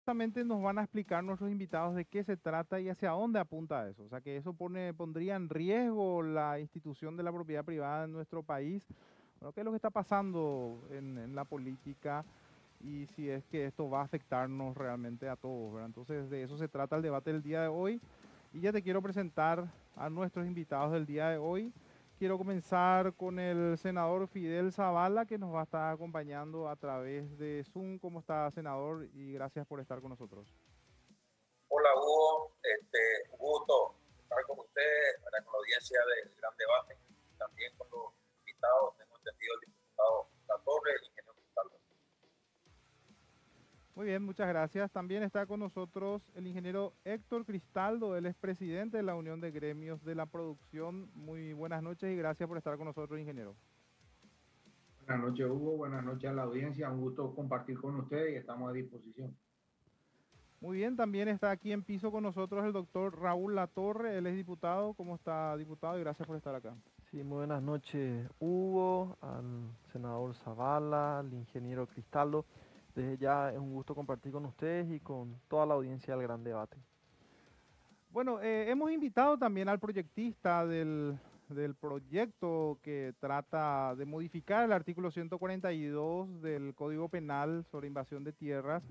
justamente nos van a explicar nuestros invitados de qué se trata y hacia dónde apunta eso. O sea, que eso pondría en riesgo la institución de la propiedad privada en nuestro país. Bueno, ¿qué es lo que está pasando en la política? Y si es que esto va a afectarnos realmente a todos, ¿verdad? Entonces, de eso se trata el debate del día de hoy. Y ya te quiero presentar a nuestros invitados del día de hoy. Quiero comenzar con el senador Fidel Zavala, que nos va a estar acompañando a través de Zoom. ¿Cómo está, senador? Y gracias por estar con nosotros. Hola Hugo, un gusto estar con ustedes, con la audiencia del gran debate, también con los invitados, tengo entendido el diputado La Torre, el ingeniero Cristaldo. Muy bien, muchas gracias. También está con nosotros el ingeniero Héctor Cristaldo, él es presidente de la Unión de Gremios de la Producción. Muy buenas noches y gracias por estar con nosotros, ingeniero. Buenas noches, Hugo. Buenas noches a la audiencia. Un gusto compartir con ustedes y estamos a disposición. Muy bien, también está aquí en piso con nosotros el doctor Raúl Latorre, él es diputado. ¿Cómo está, diputado? Y gracias por estar acá. Sí, muy buenas noches, Hugo, al senador Zavala, al ingeniero Cristaldo. Desde ya es un gusto compartir con ustedes y con toda la audiencia del gran debate. Bueno, hemos invitado también al proyectista del proyecto que trata de modificar el artículo 142 del Código Penal sobre invasión de tierras,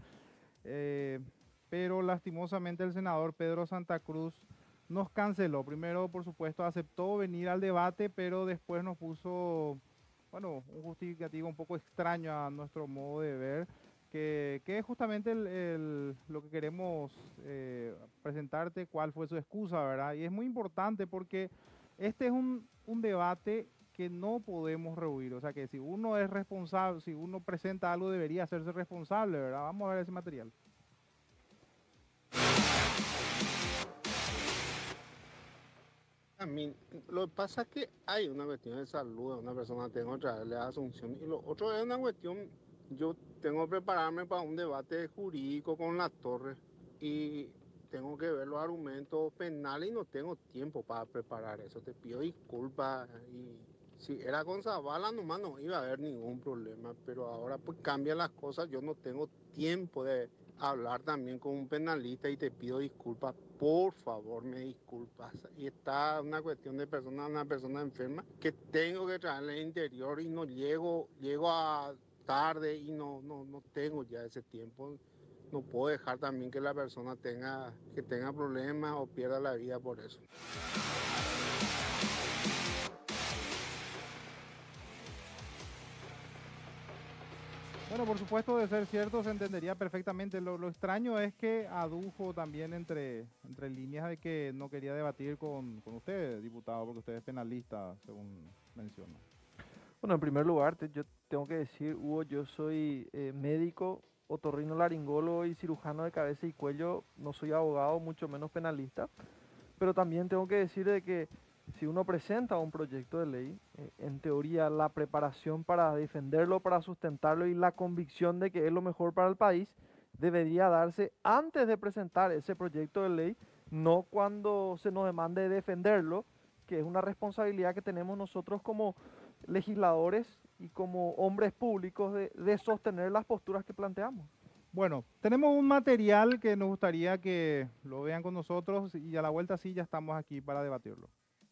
pero lastimosamente el senador Pedro Santa Cruz nos canceló. Primero, por supuesto, aceptó venir al debate, pero después nos puso, bueno, un justificativo un poco extraño a nuestro modo de ver, que es justamente lo que queremos presentarte, cuál fue su excusa, ¿verdad? Y es muy importante porque este es un debate que no podemos rehuir. O sea, que si uno es responsable, si uno presenta algo, debería hacerse responsable, ¿verdad? Vamos a ver ese material. A mí, lo que pasa es que hay una cuestión de salud, una persona tengo que traerle a Asunción y lo otro es una cuestión, yo tengo que prepararme para un debate jurídico con la Torre y tengo que ver los argumentos penales y no tengo tiempo para preparar eso, te pido disculpas y si era con Zavala nomás no iba a haber ningún problema, pero ahora pues cambian las cosas, yo no tengo tiempo de hablar también con un penalista y te pido disculpas, por favor me disculpas. Y está una cuestión de una persona enferma que tengo que traerle al interior y no llego a tarde y no tengo ya ese tiempo. No puedo dejar también que la persona tenga problemas o pierda la vida por eso. Bueno, por supuesto, de ser cierto, se entendería perfectamente. Lo extraño es que adujo también entre líneas de que no quería debatir con usted, diputado, porque usted es penalista, según menciona. Bueno, en primer lugar, yo tengo que decir, Hugo, yo soy médico, otorrinolaringólogo y cirujano de cabeza y cuello. No soy abogado, mucho menos penalista. Pero también tengo que decir de que si uno presenta un proyecto de ley, en teoría la preparación para defenderlo, para sustentarlo y la convicción de que es lo mejor para el país debería darse antes de presentar ese proyecto de ley, no cuando se nos demande defenderlo, que es una responsabilidad que tenemos nosotros como legisladores y como hombres públicos de sostener las posturas que planteamos. Bueno, tenemos un material que nos gustaría que lo vean con nosotros y a la vuelta sí ya estamos aquí para debatirlo.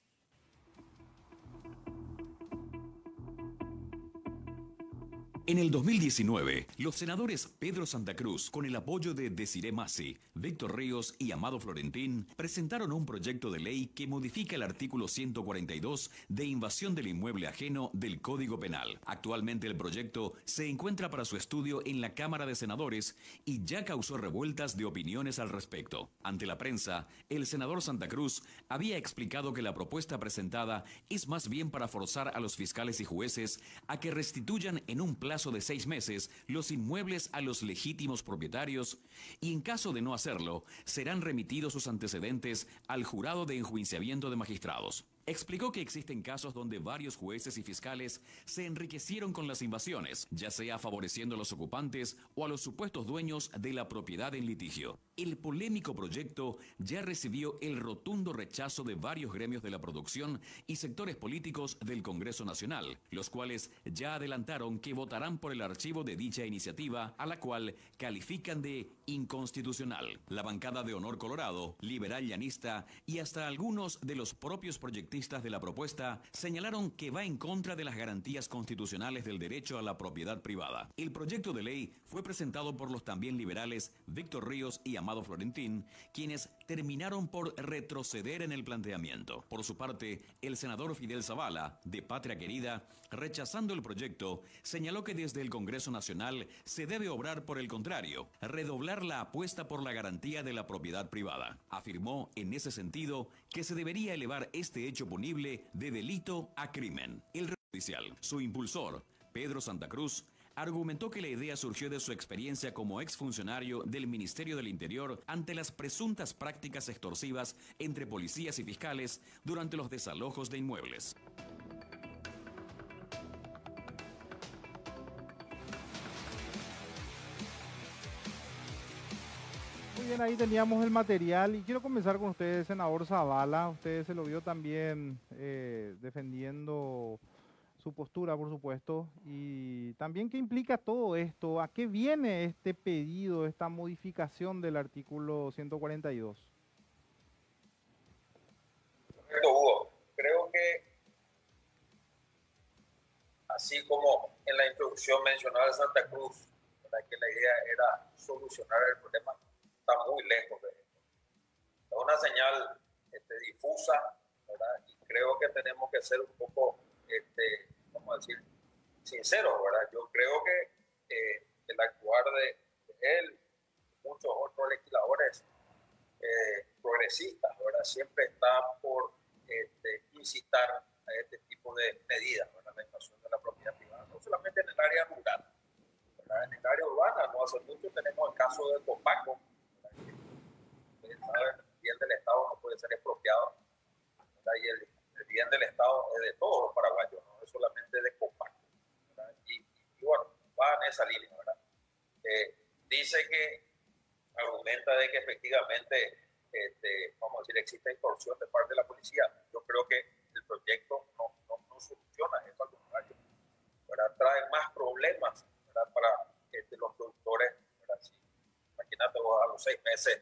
En el 2019, los senadores Pedro Santa Cruz, con el apoyo de Desiré Masi, Víctor Ríos y Amado Florentín, presentaron un proyecto de ley que modifica el artículo 142 de invasión del inmueble ajeno del Código Penal. Actualmente el proyecto se encuentra para su estudio en la Cámara de Senadores y ya causó revueltas de opiniones al respecto. Ante la prensa, el senador Santa Cruz había explicado que la propuesta presentada es más bien para forzar a los fiscales y jueces a que restituyan en un plazo de 6 meses los inmuebles a los legítimos propietarios y en caso de no hacerlo, serán remitidos sus antecedentes al jurado de enjuiciamiento de magistrados. Explicó que existen casos donde varios jueces y fiscales se enriquecieron con las invasiones, ya sea favoreciendo a los ocupantes o a los supuestos dueños de la propiedad en litigio. El polémico proyecto ya recibió el rotundo rechazo de varios gremios de la producción y sectores políticos del Congreso Nacional, los cuales ya adelantaron que votarán por el archivo de dicha iniciativa, a la cual califican de inconstitucional. La bancada de Honor Colorado, Liberal Llanista y hasta algunos de los propios proyectistas de la propuesta señalaron que va en contra de las garantías constitucionales del derecho a la propiedad privada. El proyecto de ley fue presentado por los también liberales Víctor Ríos y Amado Florentín, quienes terminaron por retroceder en el planteamiento. Por su parte, el senador Fidel Zavala, de Patria Querida, rechazando el proyecto, señaló que desde el Congreso Nacional se debe obrar por el contrario, redoblar la apuesta por la garantía de la propiedad privada. Afirmó en ese sentido que se debería elevar este hecho punible de delito a crimen. El judicial, su impulsor, Pedro Santa Cruz, argumentó que la idea surgió de su experiencia como exfuncionario del Ministerio del Interior ante las presuntas prácticas extorsivas entre policías y fiscales durante los desalojos de inmuebles. Muy bien, ahí teníamos el material y quiero comenzar con usted, senador Zavala. Usted se lo vio también defendiendo su postura, por supuesto, y también qué implica todo esto, a qué viene este pedido, esta modificación del artículo 142. Correcto, Hugo. Creo que, así como en la introducción mencionaba Santa Cruz, ¿verdad?, que la idea era solucionar el problema, está muy lejos de esto. Es una señal difusa, ¿verdad? Y creo que tenemos que ser un poco, vamos a decir, sinceros, ¿verdad? Yo creo que el actuar de él, muchos otros legisladores progresistas, ¿verdad?, siempre está por incitar a este tipo de medidas, ¿verdad?, la invasión de la propiedad privada, no solamente en el área rural, ¿verdad? En el área urbana, no hace mucho tenemos el caso de Copaco, ¿verdad?, que ustedes saben, el bien del Estado no puede ser expropiado, ¿verdad? Y el bien del Estado es de todos los paraguayos, no es solamente de Copaco, ¿verdad? Y bueno, va en esa línea, ¿verdad? Dice que argumenta de que efectivamente, vamos a decir, existe extorsión de parte de la policía. Yo creo que el proyecto no soluciona eso, al contrario, ¿verdad? Trae más problemas, ¿verdad?, para los productores, ¿verdad? Sí. Imagínate vos a los 6 meses,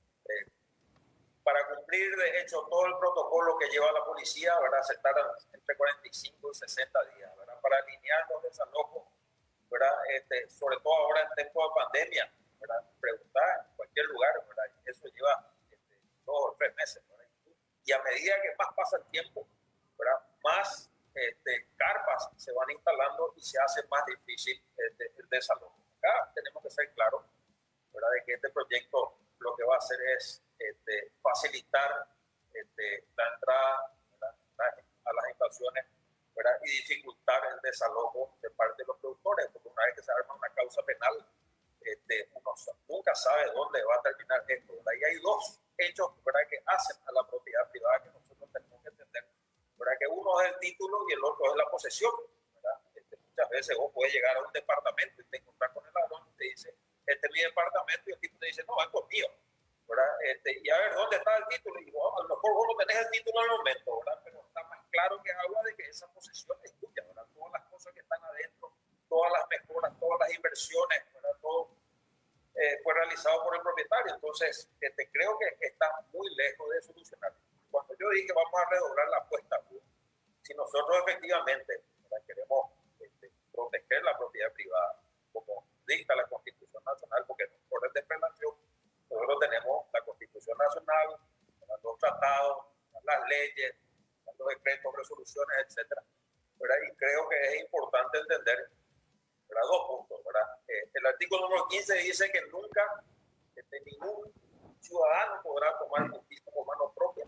para cumplir de hecho todo el protocolo que lleva la policía, ¿verdad?, se tardan entre 45 y 60 días, ¿verdad?, para alinear los desalojos, ¿verdad? Sobre todo ahora en tiempo de pandemia, ¿verdad? Preguntar en cualquier lugar, ¿verdad? Eso lleva 2 o 3 meses, ¿verdad? Y a medida que más pasa el tiempo, ¿verdad?, más carpas se van instalando y se hace más difícil el desalojo. Acá tenemos que ser claros, ¿verdad?, de que este proyecto lo que va a hacer es facilitar la entrada, ¿verdad?, a las instalaciones, ¿verdad?, y dificultar el desalojo de parte de los productores, porque una vez que se arma una causa penal, uno nunca sabe dónde va a terminar esto, ¿verdad? Y hay 2 hechos, ¿verdad?, que hacen a la propiedad privada que nosotros tenemos que entender, ¿verdad?, que uno es el título y el otro es la posesión, ¿verdad? Muchas veces vos puedes llegar a un departamento y te encontrás con el ladrón y te dice, este es mi departamento, y el tipo te dice, no, esto es mío, ¿verdad? Y a ver, ¿dónde está el título? Y vos, a lo mejor vos no tenés el título en el momento, ¿verdad?, pero está más claro que agua de que esa posesión es tuya, ¿verdad? Todas las cosas que están adentro, todas las mejoras, todas las inversiones, ¿verdad?, todo fue realizado por el propietario. Entonces, creo que está muy lejos de solucionar. Cuando yo dije vamos a redoblar la apuesta, si nosotros efectivamente, ¿verdad?, queremos proteger la propiedad privada, como dicta la Constitución Nacional, porque por el desprelación, nosotros tenemos la Constitución Nacional, los tratados, las leyes, los decretos, resoluciones, etcétera, ¿verdad? Y creo que es importante entender, ¿verdad?, 2 puntos, ¿verdad? El artículo número 15 dice que nunca ningún ciudadano podrá tomar justicia por mano propia,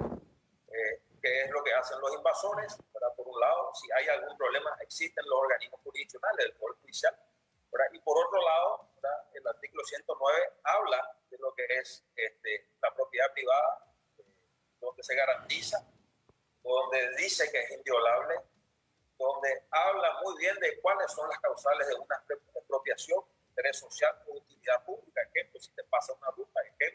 que es lo que hacen los invasores, ¿verdad? Por un lado, si hay algún problema, existen los organismos jurisdiccionales, el Poder Judicial, ¿verdad? Y por otro lado, ¿verdad?, el artículo 109 habla de lo que es la propiedad privada, donde se garantiza, donde dice que es inviolable, donde habla muy bien de cuáles son las causales de una expropiación, interés social o utilidad pública. Ejemplo, si te pasa una ruta, ejemplo,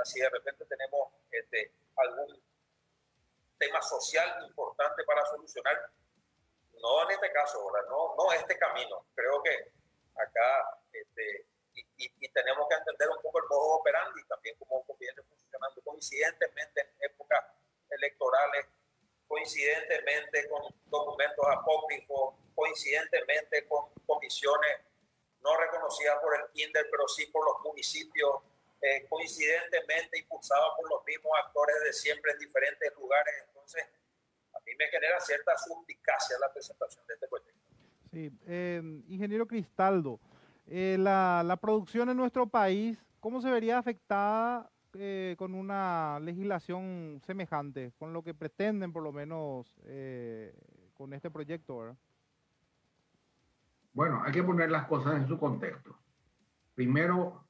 ¿verdad? Si de repente tenemos algún tema social importante para solucionar, no en este caso, ¿verdad? No este camino. Creo que acá y tenemos que entender un poco el modo operandi también, cómo viene funcionando coincidentemente en épocas electorales, coincidentemente con documentos apócrifos, coincidentemente con comisiones no reconocidas por el INDER, pero sí por los municipios, coincidentemente impulsadas por los mismos actores de siempre en diferentes lugares. Entonces, a mí me genera cierta suspicacia la presentación de este proyecto. Sí, ingeniero Cristaldo, la producción en nuestro país, ¿cómo se vería afectada con una legislación semejante, con lo que pretenden por lo menos con este proyecto, ¿verdad? Bueno, hay que poner las cosas en su contexto. Primero,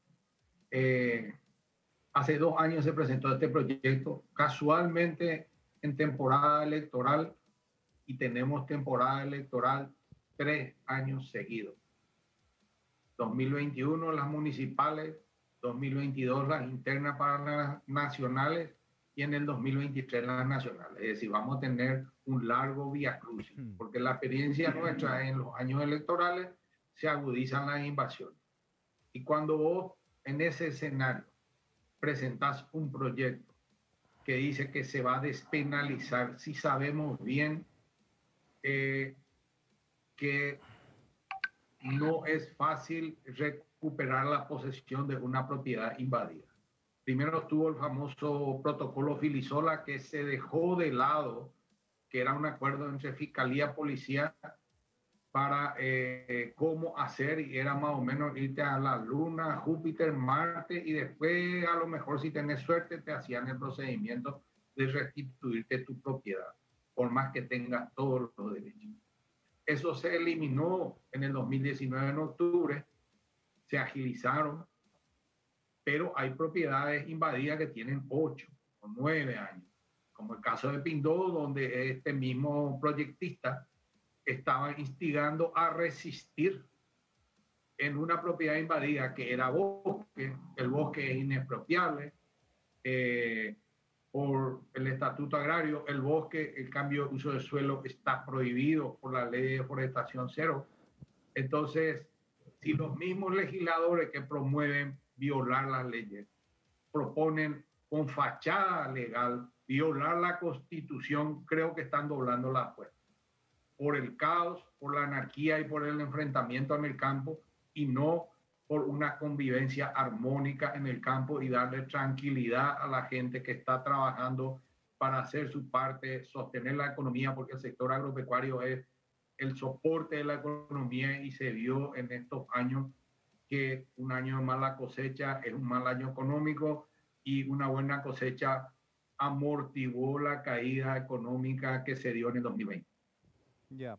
hace 2 años se presentó este proyecto, casualmente en temporada electoral, y tenemos temporada electoral 3 años seguidos. 2021 las municipales, 2022 las internas para las nacionales y en el 2023 las nacionales. Es decir, vamos a tener un largo viacrucis, porque la experiencia nuestra en los años electorales se agudizan las invasiones. Y cuando vos en ese escenario presentás un proyecto que dice que se va a despenalizar, si sabemos bien que no es fácil recuperar la posesión de una propiedad invadida. Primero estuvo el famoso protocolo Filisola, que se dejó de lado, que era un acuerdo entre Fiscalía y Policía para cómo hacer, y era más o menos irte a la Luna, Júpiter, Marte, y después a lo mejor si tenés suerte te hacían el procedimiento de restituirte tu propiedad, por más que tengas todos los derechos. Eso se eliminó en el 2019 en octubre, se agilizaron, pero hay propiedades invadidas que tienen 8 o 9 años, como el caso de Pindó, donde este mismo proyectista estaba instigando a resistir en una propiedad invadida que era bosque, el bosque es inexpropiable, por el estatuto agrario, el bosque, el cambio de uso de suelo está prohibido por la ley de deforestación cero. Entonces, si los mismos legisladores que promueven violar las leyes proponen con fachada legal violar la Constitución, creo que están doblando la apuesta por el caos, por la anarquía y por el enfrentamiento en el campo, y no por una convivencia armónica en el campo y darle tranquilidad a la gente que está trabajando para hacer su parte, sostener la economía, porque el sector agropecuario es el soporte de la economía, y se vio en estos años que un año de mala cosecha es un mal año económico, y una buena cosecha amortiguó la caída económica que se dio en el 2020. Ya.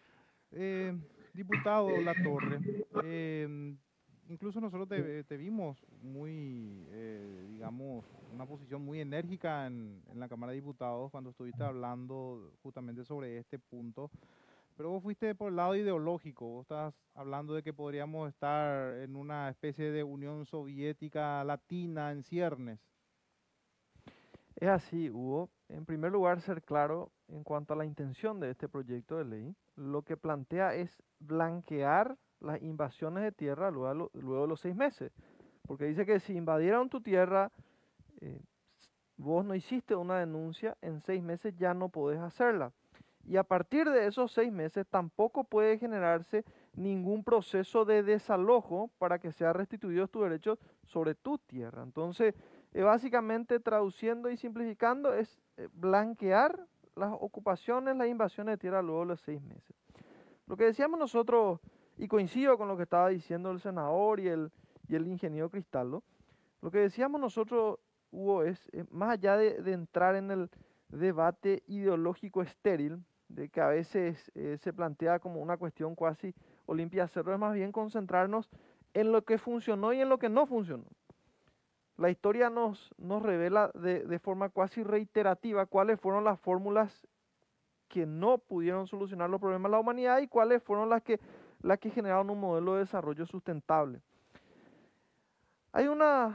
Diputado Latorre, incluso nosotros te vimos muy, digamos, una posición muy enérgica en la Cámara de Diputados cuando estuviste hablando justamente sobre este punto, pero vos fuiste por el lado ideológico, vos estás hablando de que podríamos estar en una especie de Unión Soviética Latina en ciernes. Es así, Hugo. En primer lugar, ser claro en cuanto a la intención de este proyecto de ley. Lo que plantea es blanquear las invasiones de tierra luego de los 6 meses. Porque dice que si invadieron tu tierra, vos no hiciste una denuncia, en 6 meses ya no podés hacerla. Y a partir de esos 6 meses tampoco puede generarse ningún proceso de desalojo para que sea restituidos tus derechos sobre tu tierra. Entonces, básicamente traduciendo y simplificando es blanquear las ocupaciones, las invasiones de tierra luego de los 6 meses. Lo que decíamos nosotros, y coincido con lo que estaba diciendo el senador y el ingeniero Cristaldo, lo que decíamos nosotros, Hugo, es más allá de entrar en el debate ideológico estéril, de que a veces se plantea como una cuestión cuasi Olimpia Cerro, es más bien concentrarnos en lo que funcionó y en lo que no funcionó. La historia nos revela de forma cuasi reiterativa cuáles fueron las fórmulas que no pudieron solucionar los problemas de la humanidad y cuáles fueron las que generaron un modelo de desarrollo sustentable. Hay una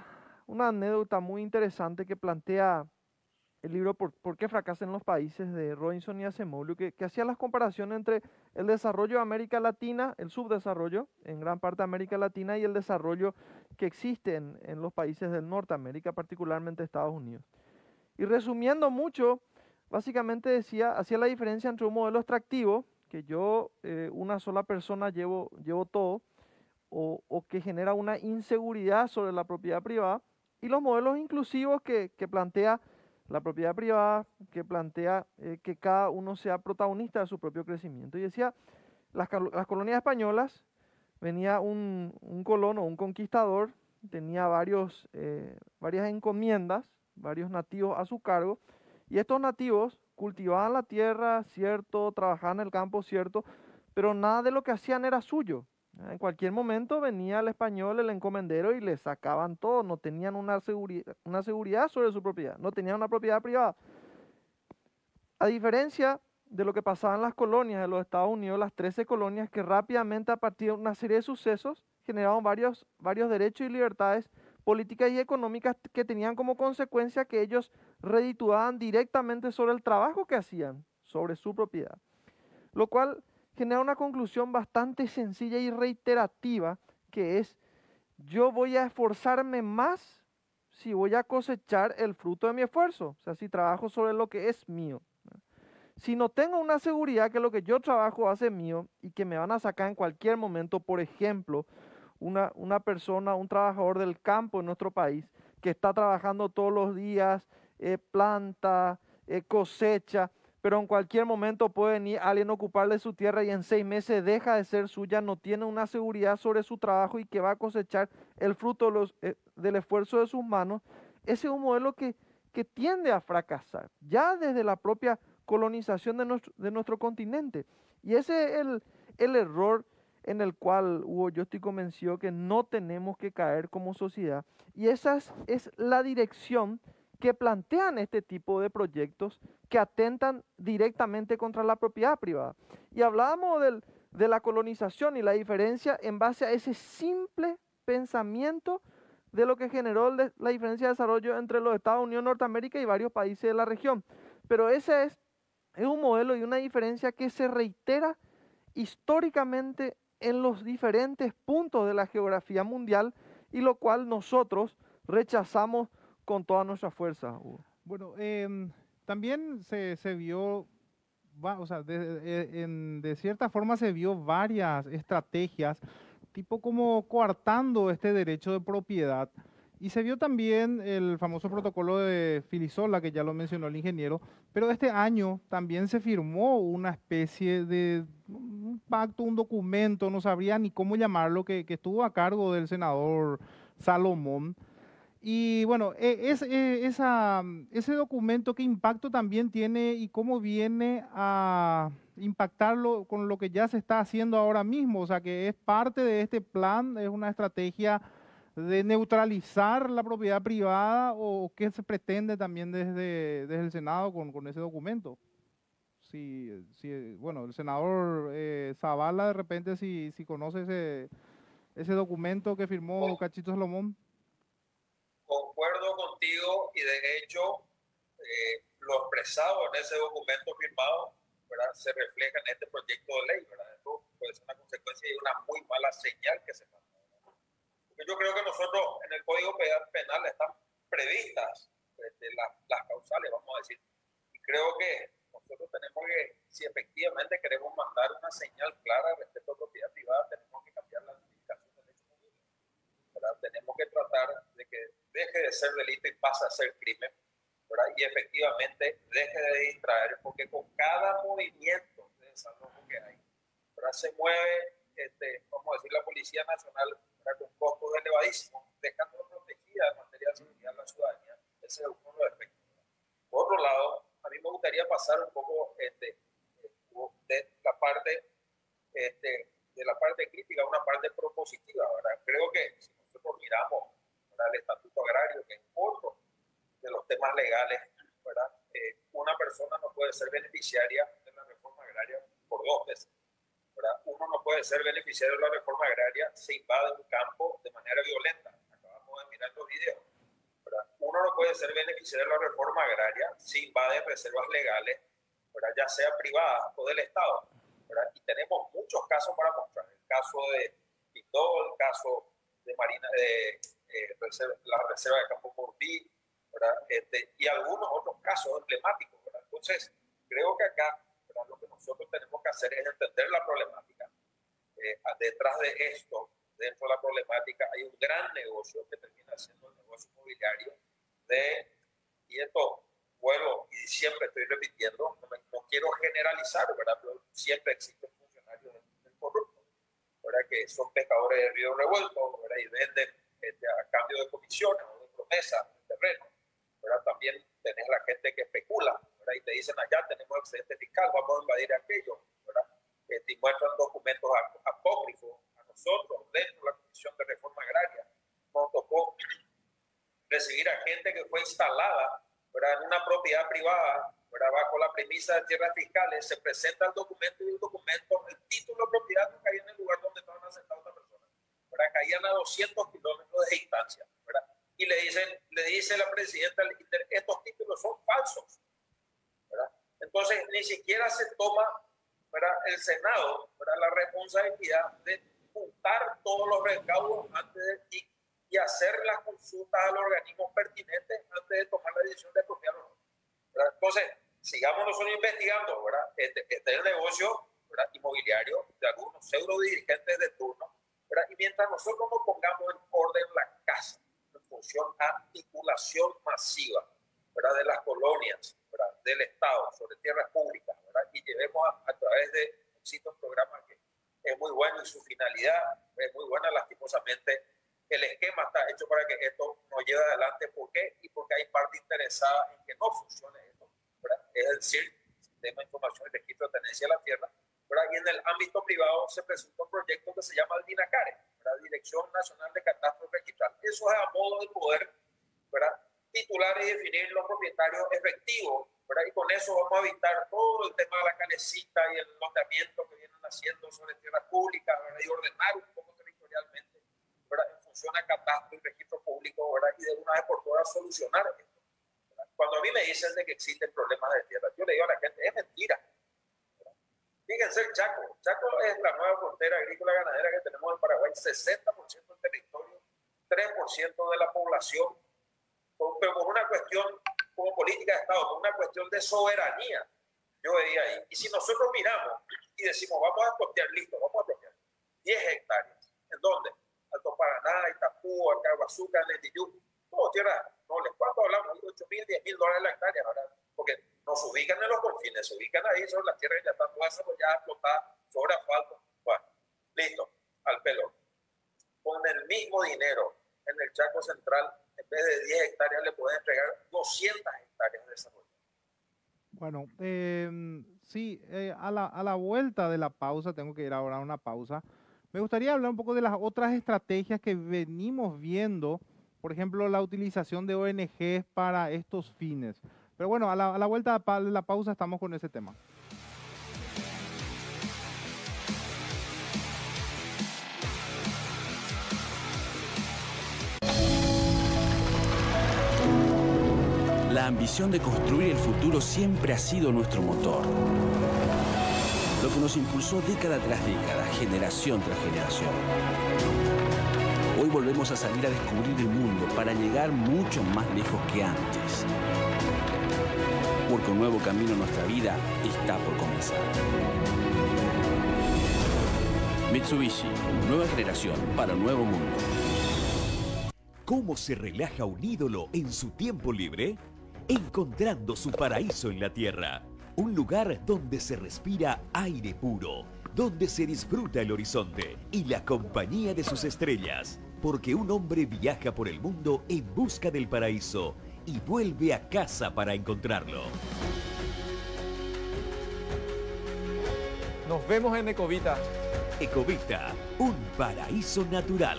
una anécdota muy interesante que plantea el libro ¿Por qué fracasan los países?, de Robinson y Acemoglu, que hacía las comparaciones entre el desarrollo de América Latina, el subdesarrollo en gran parte de América Latina, y el desarrollo que existe en los países del Norteamérica, particularmente Estados Unidos. Y resumiendo mucho, básicamente hacía la diferencia entre un modelo extractivo, que yo, una sola persona, llevo todo, o que genera una inseguridad sobre la propiedad privada, y los modelos inclusivos que plantea la propiedad privada, que plantea que cada uno sea protagonista de su propio crecimiento. Y decía, las colonias españolas, venía un colono, un conquistador, tenía varias encomiendas, varios nativos a su cargo, y estos nativos cultivaban la tierra, cierto, trabajaban en el campo, cierto, pero nada de lo que hacían era suyo. En cualquier momento venía el español, el encomendero, y le sacaban todo, no tenían una seguridad sobre su propiedad, no tenían una propiedad privada. A diferencia de lo que pasaba en las colonias de los Estados Unidos, las 13 colonias, que rápidamente, a partir de una serie de sucesos, generaron varios derechos y libertades políticas y económicas que tenían como consecuencia que ellos redituaban directamente sobre el trabajo que hacían, sobre su propiedad. Lo cual genera una conclusión bastante sencilla y reiterativa, que es: yo voy a esforzarme más si voy a cosechar el fruto de mi esfuerzo, o sea, si trabajo sobre lo que es mío. Si no tengo una seguridad que lo que yo trabajo hace mío y que me van a sacar en cualquier momento, por ejemplo, una persona, un trabajador del campo en nuestro país, que está trabajando todos los días, planta, cosecha, pero en cualquier momento puede venir alguien a ocuparle su tierra y en 6 meses deja de ser suya, no tiene una seguridad sobre su trabajo y que va a cosechar el fruto del esfuerzo de sus manos. Ese es un modelo que tiende a fracasar, ya desde la propia colonización de nuestro continente. Y ese es el error en el cual, Hugo, yo estoy convencido que no tenemos que caer como sociedad. Y esa es la dirección que plantean este tipo de proyectos que atentan directamente contra la propiedad privada. Y hablábamos de la colonización y la diferencia en base a ese simple pensamiento de lo que generó la diferencia de desarrollo entre los Estados Unidos, Norteamérica y varios países de la región. Pero ese es un modelo y una diferencia que se reitera históricamente en los diferentes puntos de la geografía mundial, y lo cual nosotros rechazamos con toda nuestra fuerza, Hugo. Bueno, también se vio, o sea, de cierta forma se vio varias estrategias, tipo como coartando este derecho de propiedad. Y se vio también el famoso protocolo de Filisola, que ya lo mencionó el ingeniero, pero este año también se firmó una especie de un pacto, un documento, no sabría ni cómo llamarlo, que estuvo a cargo del senador Salomón. Y bueno, ese documento, ¿qué impacto también tiene y cómo viene a impactarlo con lo que ya se está haciendo ahora mismo? O sea, que es parte de este plan, es una estrategia de neutralizar la propiedad privada, o qué se pretende también desde el Senado con ese documento. Bueno, el senador Zavala, de repente, si conoce ese documento que firmó Cachito Salomón. Concuerdo contigo, y de hecho lo expresado en ese documento firmado, ¿verdad?, se refleja en este proyecto de ley, ¿verdad? Esto puede ser una consecuencia y una muy mala señal que se manda. Yo creo que nosotros en el Código Penal están previstas las causales, vamos a decir, y creo que nosotros tenemos que, si efectivamente queremos mandar una señal clara respecto a propiedad privada, tenemos que cambiar la tipificación del hecho público, ¿verdad? Tenemos que tratar de que deje de ser delito y pase a ser crimen, ¿verdad? Y efectivamente deje de distraer, porque con cada movimiento de desarrollo que hay, ¿verdad?, se mueve, vamos a decir, la Policía Nacional, ¿verdad?, con costos elevadísimos, dejando protegida en materia de seguridad a la ciudadanía. Ese es uno de los efectos. Por otro lado, a mí me gustaría pasar un poco de la parte crítica a una parte propositiva, ¿verdad? Creo que si nosotros miramos, ¿verdad?, el Estatuto Agrario, que es otro de los temas legales, ¿verdad?, una persona no puede ser beneficiaria de la reforma agraria por 2 veces, ¿verdad? Uno no puede ser beneficiario de la reforma agraria si invade un campo de manera violenta. Acabamos de mirar los videos. no puede ser beneficiario de la reforma agraria si invade reservas legales, ¿verdad? Ya sea privadas o del Estado, ¿verdad? Y tenemos muchos casos para mostrar. El caso de Pindó, el caso de Marina, la reserva de Campo Morbí, ¿verdad? Y algunos otros casos emblemáticos, ¿verdad? Entonces, creo que acá, ¿verdad?, lo que nosotros tenemos que hacer es entender la problemática. Detrás de esto, dentro de la problemática, hay un gran negocio que termina siendo el negocio inmobiliario y esto vuelvo y siempre estoy repitiendo, no quiero generalizar, ¿verdad?, pero siempre existen funcionarios corruptos, ¿verdad?, que son pescadores de río revuelto, ¿verdad?, y venden a cambio de comisiones o de promesas de terreno, ¿verdad? También tenés la gente que especula, ¿verdad?, y te dicen allá tenemos excedente fiscal, vamos a invadir aquello, ¿verdad?, y muestran documentos apócrifos. A nosotros, dentro de la Comisión de Reforma Agraria, nos tocó recibir a gente que fue instalada, ¿verdad?, en una propiedad privada, ¿verdad?, bajo la premisa de tierras fiscales. Se presenta el documento y el documento, el título de propiedad no caía en el lugar donde estaban asentadas las personas, ¿verdad?, caían a 200 kilómetros de distancia, ¿verdad? Y le dice la presidenta del INDER, estos títulos son falsos, ¿verdad? Entonces ni siquiera se toma, ¿verdad?, el Senado, ¿verdad?, la responsabilidad de juntar todos los recaudos antes y hacer las consultas a los organismos pertinentes antes de tomar la decisión de apropiar o no, ¿verdad? Entonces, sigamos nosotros investigando, ¿verdad? Este es el negocio, ¿verdad?, inmobiliario de algunos pseudo dirigentes de turno, ¿verdad? Y mientras nosotros no pongamos en orden la casa en función a articulación masiva, ¿verdad?, de las colonias, ¿verdad?, del Estado sobre tierras públicas, ¿verdad?, y llevemos a través de un programa que es muy bueno y su finalidad es muy buena, lastimosamente el esquema está hecho para que esto no lleve adelante. ¿Por qué? Y porque hay parte interesada en que no funcione esto, ¿verdad? Es decir, Sistema de Información y Registro de Tenencia de la Tierra, ¿verdad? Y en el ámbito privado se presentó un proyecto que se llama el DINACARE, ¿verdad?, Dirección Nacional de Catastro Registral. Eso es a modo de poder, ¿verdad?, titular y definir los propietarios efectivos, ¿verdad? Y con eso vamos a evitar todo el tema de la canecita y el loteamiento que vienen haciendo sobre tierras públicas, ¿verdad?, y ordenar un poco territorialmente, ¿verdad?, en función a catastro y registro público, ¿verdad?, y de una vez por todas solucionar esto, ¿verdad? Cuando a mí me dicen de que existen problemas de tierra, yo le digo a la gente, es mentira, ¿verdad? Fíjense el Chaco. Chaco es la nueva frontera agrícola ganadera que tenemos en Paraguay, 60% del territorio, 3% de la población, pero por una cuestión como política de Estado, por una cuestión de soberanía, yo veía ahí. Y si nosotros miramos y decimos, vamos a expropiar, listo, vamos a expropiar 10 hectáreas, ¿en dónde? Alto Paraná, Itapú, Acaguazú, Netiyú, todo tierra nobles. ¿Cuánto hablamos? $8,000, $10,000 la hectárea, ¿verdad? Porque nos ubican en los confines, se ubican ahí sobre las tierras que ya están todas desarrolladas, explotadas, sobre asfalto. Bueno, listo, al pelón. Con el mismo dinero en el Chaco Central, en vez de 10 hectáreas, le pueden entregar 200 hectáreas de desarrollo. Bueno, sí, a la vuelta de la pausa, tengo que ir ahora a una pausa. Me gustaría hablar un poco de las otras estrategias que venimos viendo, por ejemplo, la utilización de ONGs para estos fines. Pero bueno, a la vuelta de la pausa estamos con ese tema. La ambición de construir el futuro siempre ha sido nuestro motor. Lo que nos impulsó década tras década, generación tras generación. Hoy volvemos a salir a descubrir el mundo para llegar mucho más lejos que antes. Porque un nuevo camino en nuestra vida está por comenzar. Mitsubishi, nueva generación para un nuevo mundo. ¿Cómo se relaja un ídolo en su tiempo libre? Encontrando su paraíso en la tierra. Un lugar donde se respira aire puro, donde se disfruta el horizonte y la compañía de sus estrellas. Porque un hombre viaja por el mundo en busca del paraíso y vuelve a casa para encontrarlo. Nos vemos en Ecovita. Ecovita, un paraíso natural.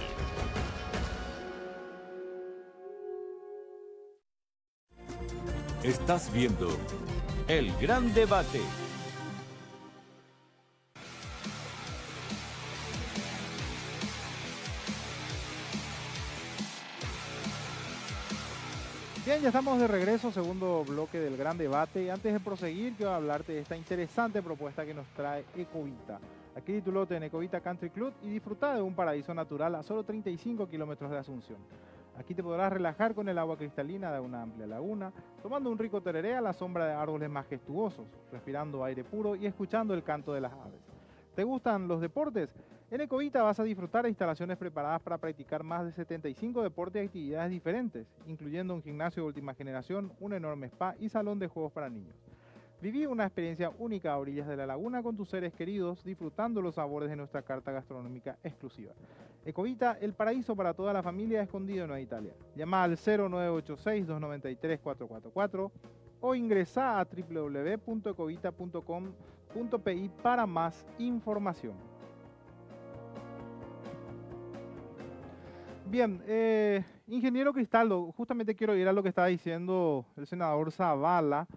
Estás viendo El Gran Debate. Bien, ya estamos de regreso, segundo bloque del gran debate. Y antes de proseguir, quiero hablarte de esta interesante propuesta que nos trae Ecovita. Aquí titulóte en Ecovita Country Club y disfruta de un paraíso natural a solo 35 kilómetros de Asunción. Aquí te podrás relajar con el agua cristalina de una amplia laguna, tomando un rico tereré a la sombra de árboles majestuosos, respirando aire puro y escuchando el canto de las aves. ¿Te gustan los deportes? En Ecovita vas a disfrutar de instalaciones preparadas para practicar más de 75 deportes y actividades diferentes, incluyendo un gimnasio de última generación, un enorme spa y salón de juegos para niños. Viví una experiencia única a orillas de la laguna con tus seres queridos, disfrutando los sabores de nuestra carta gastronómica exclusiva. Ecovita, el paraíso para toda la familia escondido en Nueva Italia. Llama al 0986-293-444 o ingresa a www.ecovita.com.pi para más información. Bien, ingeniero Cristaldo, justamente quiero ir a lo que estaba diciendo el senador Zavala.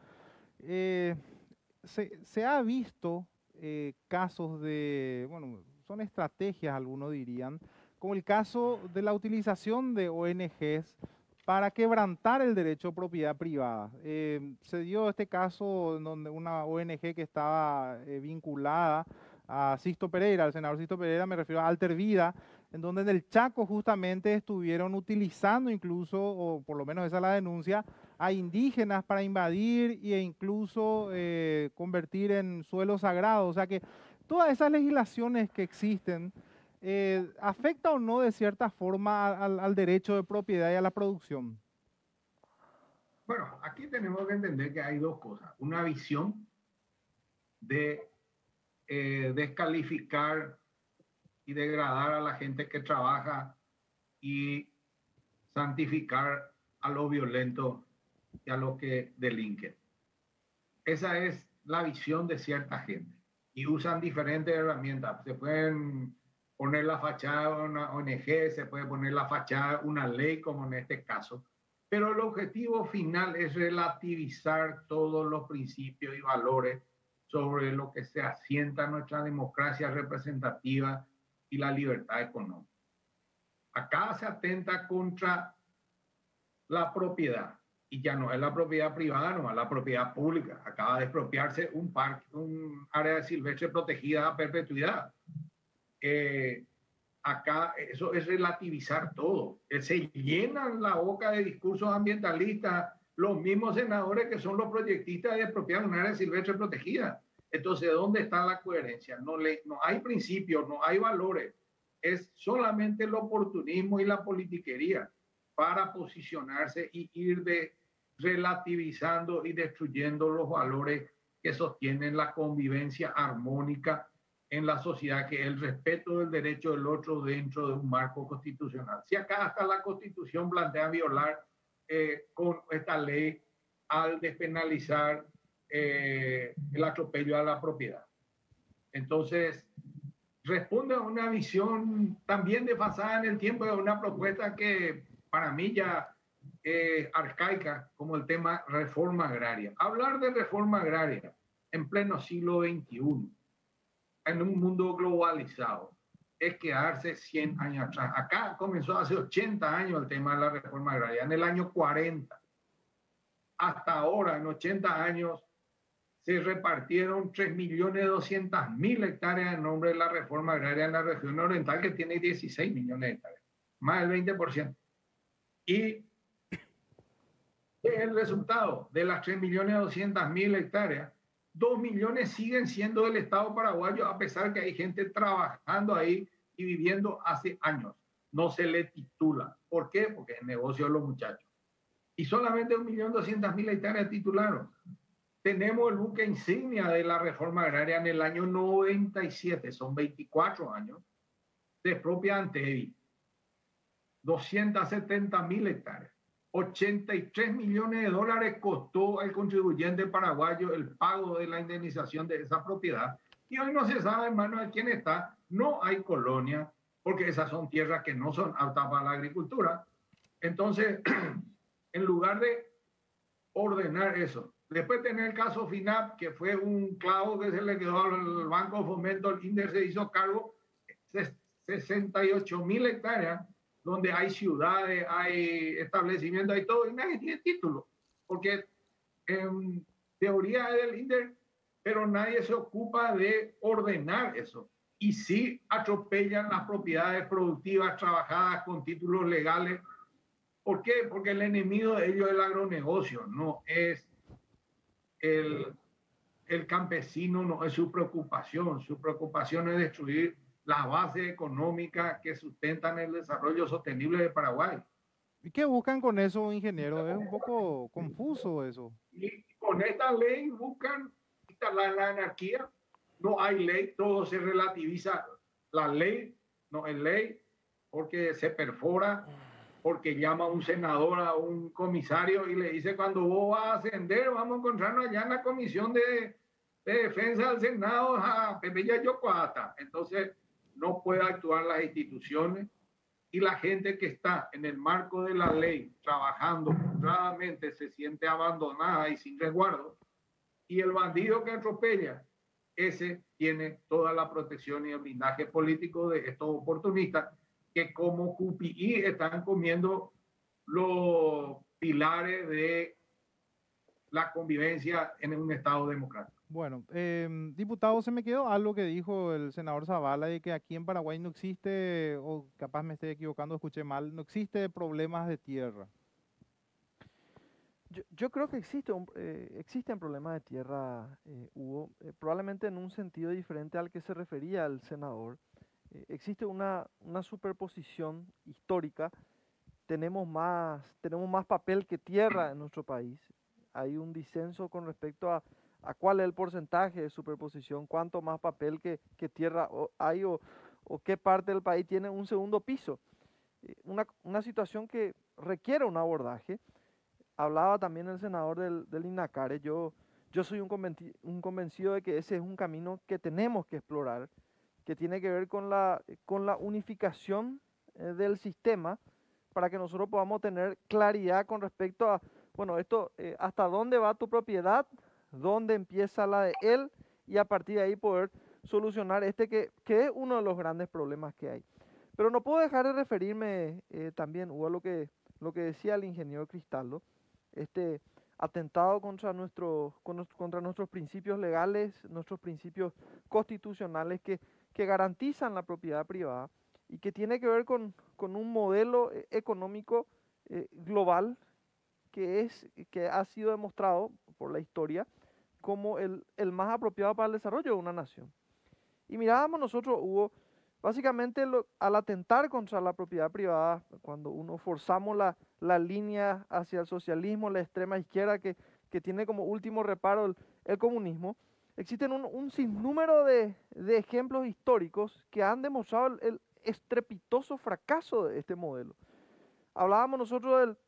Se ha visto casos de, bueno, son estrategias, algunos dirían, como el caso de la utilización de ONGs para quebrantar el derecho a propiedad privada. Se dio este caso en donde una ONG que estaba vinculada a Sisto Pereira, al senador Sisto Pereira, me refiero a Alter Vida, en donde en el Chaco justamente estuvieron utilizando incluso, o por lo menos esa es la denuncia, a indígenas para invadir e incluso convertir en suelo sagrado. O sea que todas esas legislaciones que existen, ¿afecta o no de cierta forma al derecho de propiedad y a la producción? Bueno, aquí tenemos que entender que hay dos cosas. Una visión de descalificar y degradar a la gente que trabaja y santificar a los violentos y a los que delinquen. Esa es la visión de cierta gente y usan diferentes herramientas. Se pueden poner la fachada de una ONG, se puede poner la fachada de una ley como en este caso, pero el objetivo final es relativizar todos los principios y valores sobre lo que se asienta nuestra democracia representativa y la libertad económica. Acá se atenta contra la propiedad, y ya no es la propiedad privada, no es la propiedad pública. Acaba de expropiarse un parque, un área silvestre protegida a perpetuidad. Acá eso es relativizar todo. Se llenan la boca de discursos ambientalistas los mismos senadores que son los proyectistas de expropiar un área silvestre protegida. Entonces, ¿dónde está la coherencia? No hay principios, no hay valores. Es solamente el oportunismo y la politiquería para posicionarse y ir relativizando y destruyendo los valores que sostienen la convivencia armónica en la sociedad, que es el respeto del derecho del otro dentro de un marco constitucional. Si acá hasta la Constitución plantea violar con esta ley al despenalizar el atropello a la propiedad. Entonces, responde a una visión también desfasada en el tiempo de una propuesta que para mí ya es arcaica, como el tema reforma agraria. Hablar de reforma agraria en pleno siglo XXI, en un mundo globalizado, es quedarse 100 años atrás. Acá comenzó hace 80 años el tema de la reforma agraria, en el año 40. Hasta ahora, en 80 años, se repartieron 3.200.000 hectáreas en nombre de la reforma agraria en la región oriental, que tiene 16 millones de hectáreas, más del 20%. Y el resultado de las 3.200.000 hectáreas, 2 millones siguen siendo del Estado paraguayo, a pesar que hay gente trabajando ahí y viviendo hace años. No se le titula. ¿Por qué? Porque es negocio de los muchachos. Y solamente 1.200.000 hectáreas titularon. Tenemos el buque insignia de la reforma agraria en el año 97, son 24 años, de propia Antevi. 270.000 hectáreas. 83 millones de dólares costó al contribuyente paraguayo el pago de la indemnización de esa propiedad. Y hoy no se sabe en manos de quién está. No hay colonia, porque esas son tierras que no son aptas para la agricultura. Entonces, en lugar de ordenar eso, después tener el caso FINAP, que fue un clavo que se le quedó al Banco de Fomento, el INDER se hizo cargo, 68.000 hectáreas donde hay ciudades, hay establecimientos, hay todo, y nadie tiene título, porque en teoría es del INDER, pero nadie se ocupa de ordenar eso. Y sí atropellan las propiedades productivas trabajadas con títulos legales. ¿Por qué? Porque el enemigo de ellos es el agronegocio, no es el campesino, no es su preocupación. Su preocupación es destruir las bases económicas que sustentan el desarrollo sostenible de Paraguay. ¿Y qué buscan con eso, ingeniero? Es un poco confuso eso. Y con esta ley buscan instalar la anarquía. No hay ley, todo se relativiza. La ley no es ley porque se perfora, porque llama a un senador, a un comisario y le dice: cuando vos vas a ascender, vamos a encontrarnos allá en la comisión de defensa del Senado a Pepe Yayocuata. Entonces no puede actuar las instituciones, y la gente que está en el marco de la ley trabajando honradamente se siente abandonada y sin resguardo, y el bandido que atropella, ese tiene toda la protección y el blindaje político de estos oportunistas que como QPI están comiendo los pilares de la convivencia en un Estado democrático. Bueno, diputado, se me quedó algo que dijo el senador Zavala de que aquí en Paraguay no existe, o capaz me estoy equivocando, escuché mal, no existe problemas de tierra. Yo creo que existen problemas de tierra, Hugo, probablemente en un sentido diferente al que se refería el senador. Existe una superposición histórica. Tenemos más papel que tierra en nuestro país. Hay un disenso con respecto a cuál es el porcentaje de superposición, cuánto más papel que tierra hay o qué parte del país tiene un segundo piso. Una situación que requiere un abordaje. Hablaba también el senador del INACARE. Yo soy un convencido de que ese es un camino que tenemos que explorar, que tiene que ver con la unificación del sistema para que nosotros podamos tener claridad con respecto a, bueno, esto, hasta dónde va tu propiedad, dónde empieza la de él, y a partir de ahí poder solucionar que es uno de los grandes problemas que hay. Pero no puedo dejar de referirme también, Hugo, a lo que decía el ingeniero Cristaldo, este atentado contra nuestros principios legales, nuestros principios constitucionales que garantizan la propiedad privada y que tiene que ver con un modelo económico global que ha sido demostrado por la historia como el más apropiado para el desarrollo de una nación. Y mirábamos nosotros, Hugo, básicamente al atentar contra la propiedad privada, cuando forzamos la línea hacia el socialismo, la extrema izquierda que tiene como último reparo el comunismo, existen un sinnúmero de ejemplos históricos que han demostrado el estrepitoso fracaso de este modelo. Hablábamos nosotros del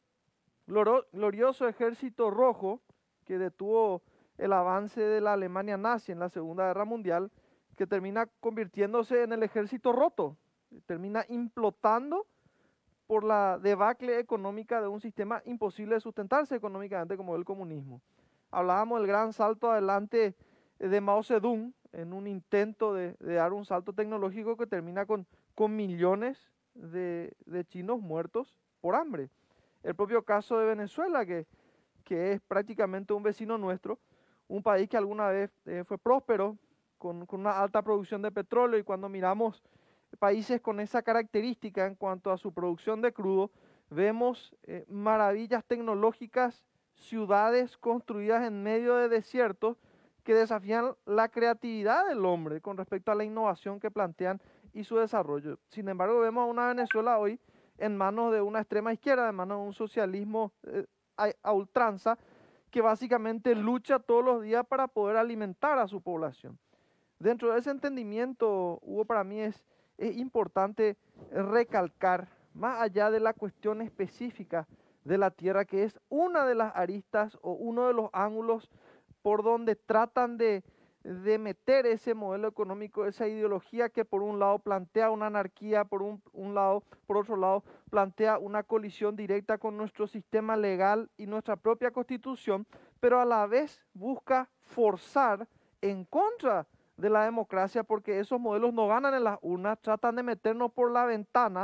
glorioso Ejército Rojo que detuvo el avance de la Alemania nazi en la Segunda Guerra Mundial, que termina convirtiéndose en el ejército roto, termina implotando por la debacle económica de un sistema imposible de sustentarse económicamente como el comunismo. Hablábamos del gran salto adelante de Mao Zedong en un intento de dar un salto tecnológico que termina con millones de chinos muertos por hambre. El propio caso de Venezuela, que es prácticamente un vecino nuestro, un país que alguna vez fue próspero, con una alta producción de petróleo, y cuando miramos países con esa característica en cuanto a su producción de crudo, vemos maravillas tecnológicas, ciudades construidas en medio de desiertos que desafían la creatividad del hombre con respecto a la innovación que plantean y su desarrollo. Sin embargo, vemos a una Venezuela hoy en manos de una extrema izquierda, en manos de un socialismo a ultranza, que básicamente lucha todos los días para poder alimentar a su población. Dentro de ese entendimiento, Hugo, para mí es importante recalcar, más allá de la cuestión específica de la tierra, que es una de las aristas o uno de los ángulos por donde tratan de meter ese modelo económico, esa ideología que por un lado plantea una anarquía, por otro lado plantea una colisión directa con nuestro sistema legal y nuestra propia constitución, pero a la vez busca forzar en contra de la democracia, porque esos modelos no ganan en las urnas, tratan de meternos por la ventana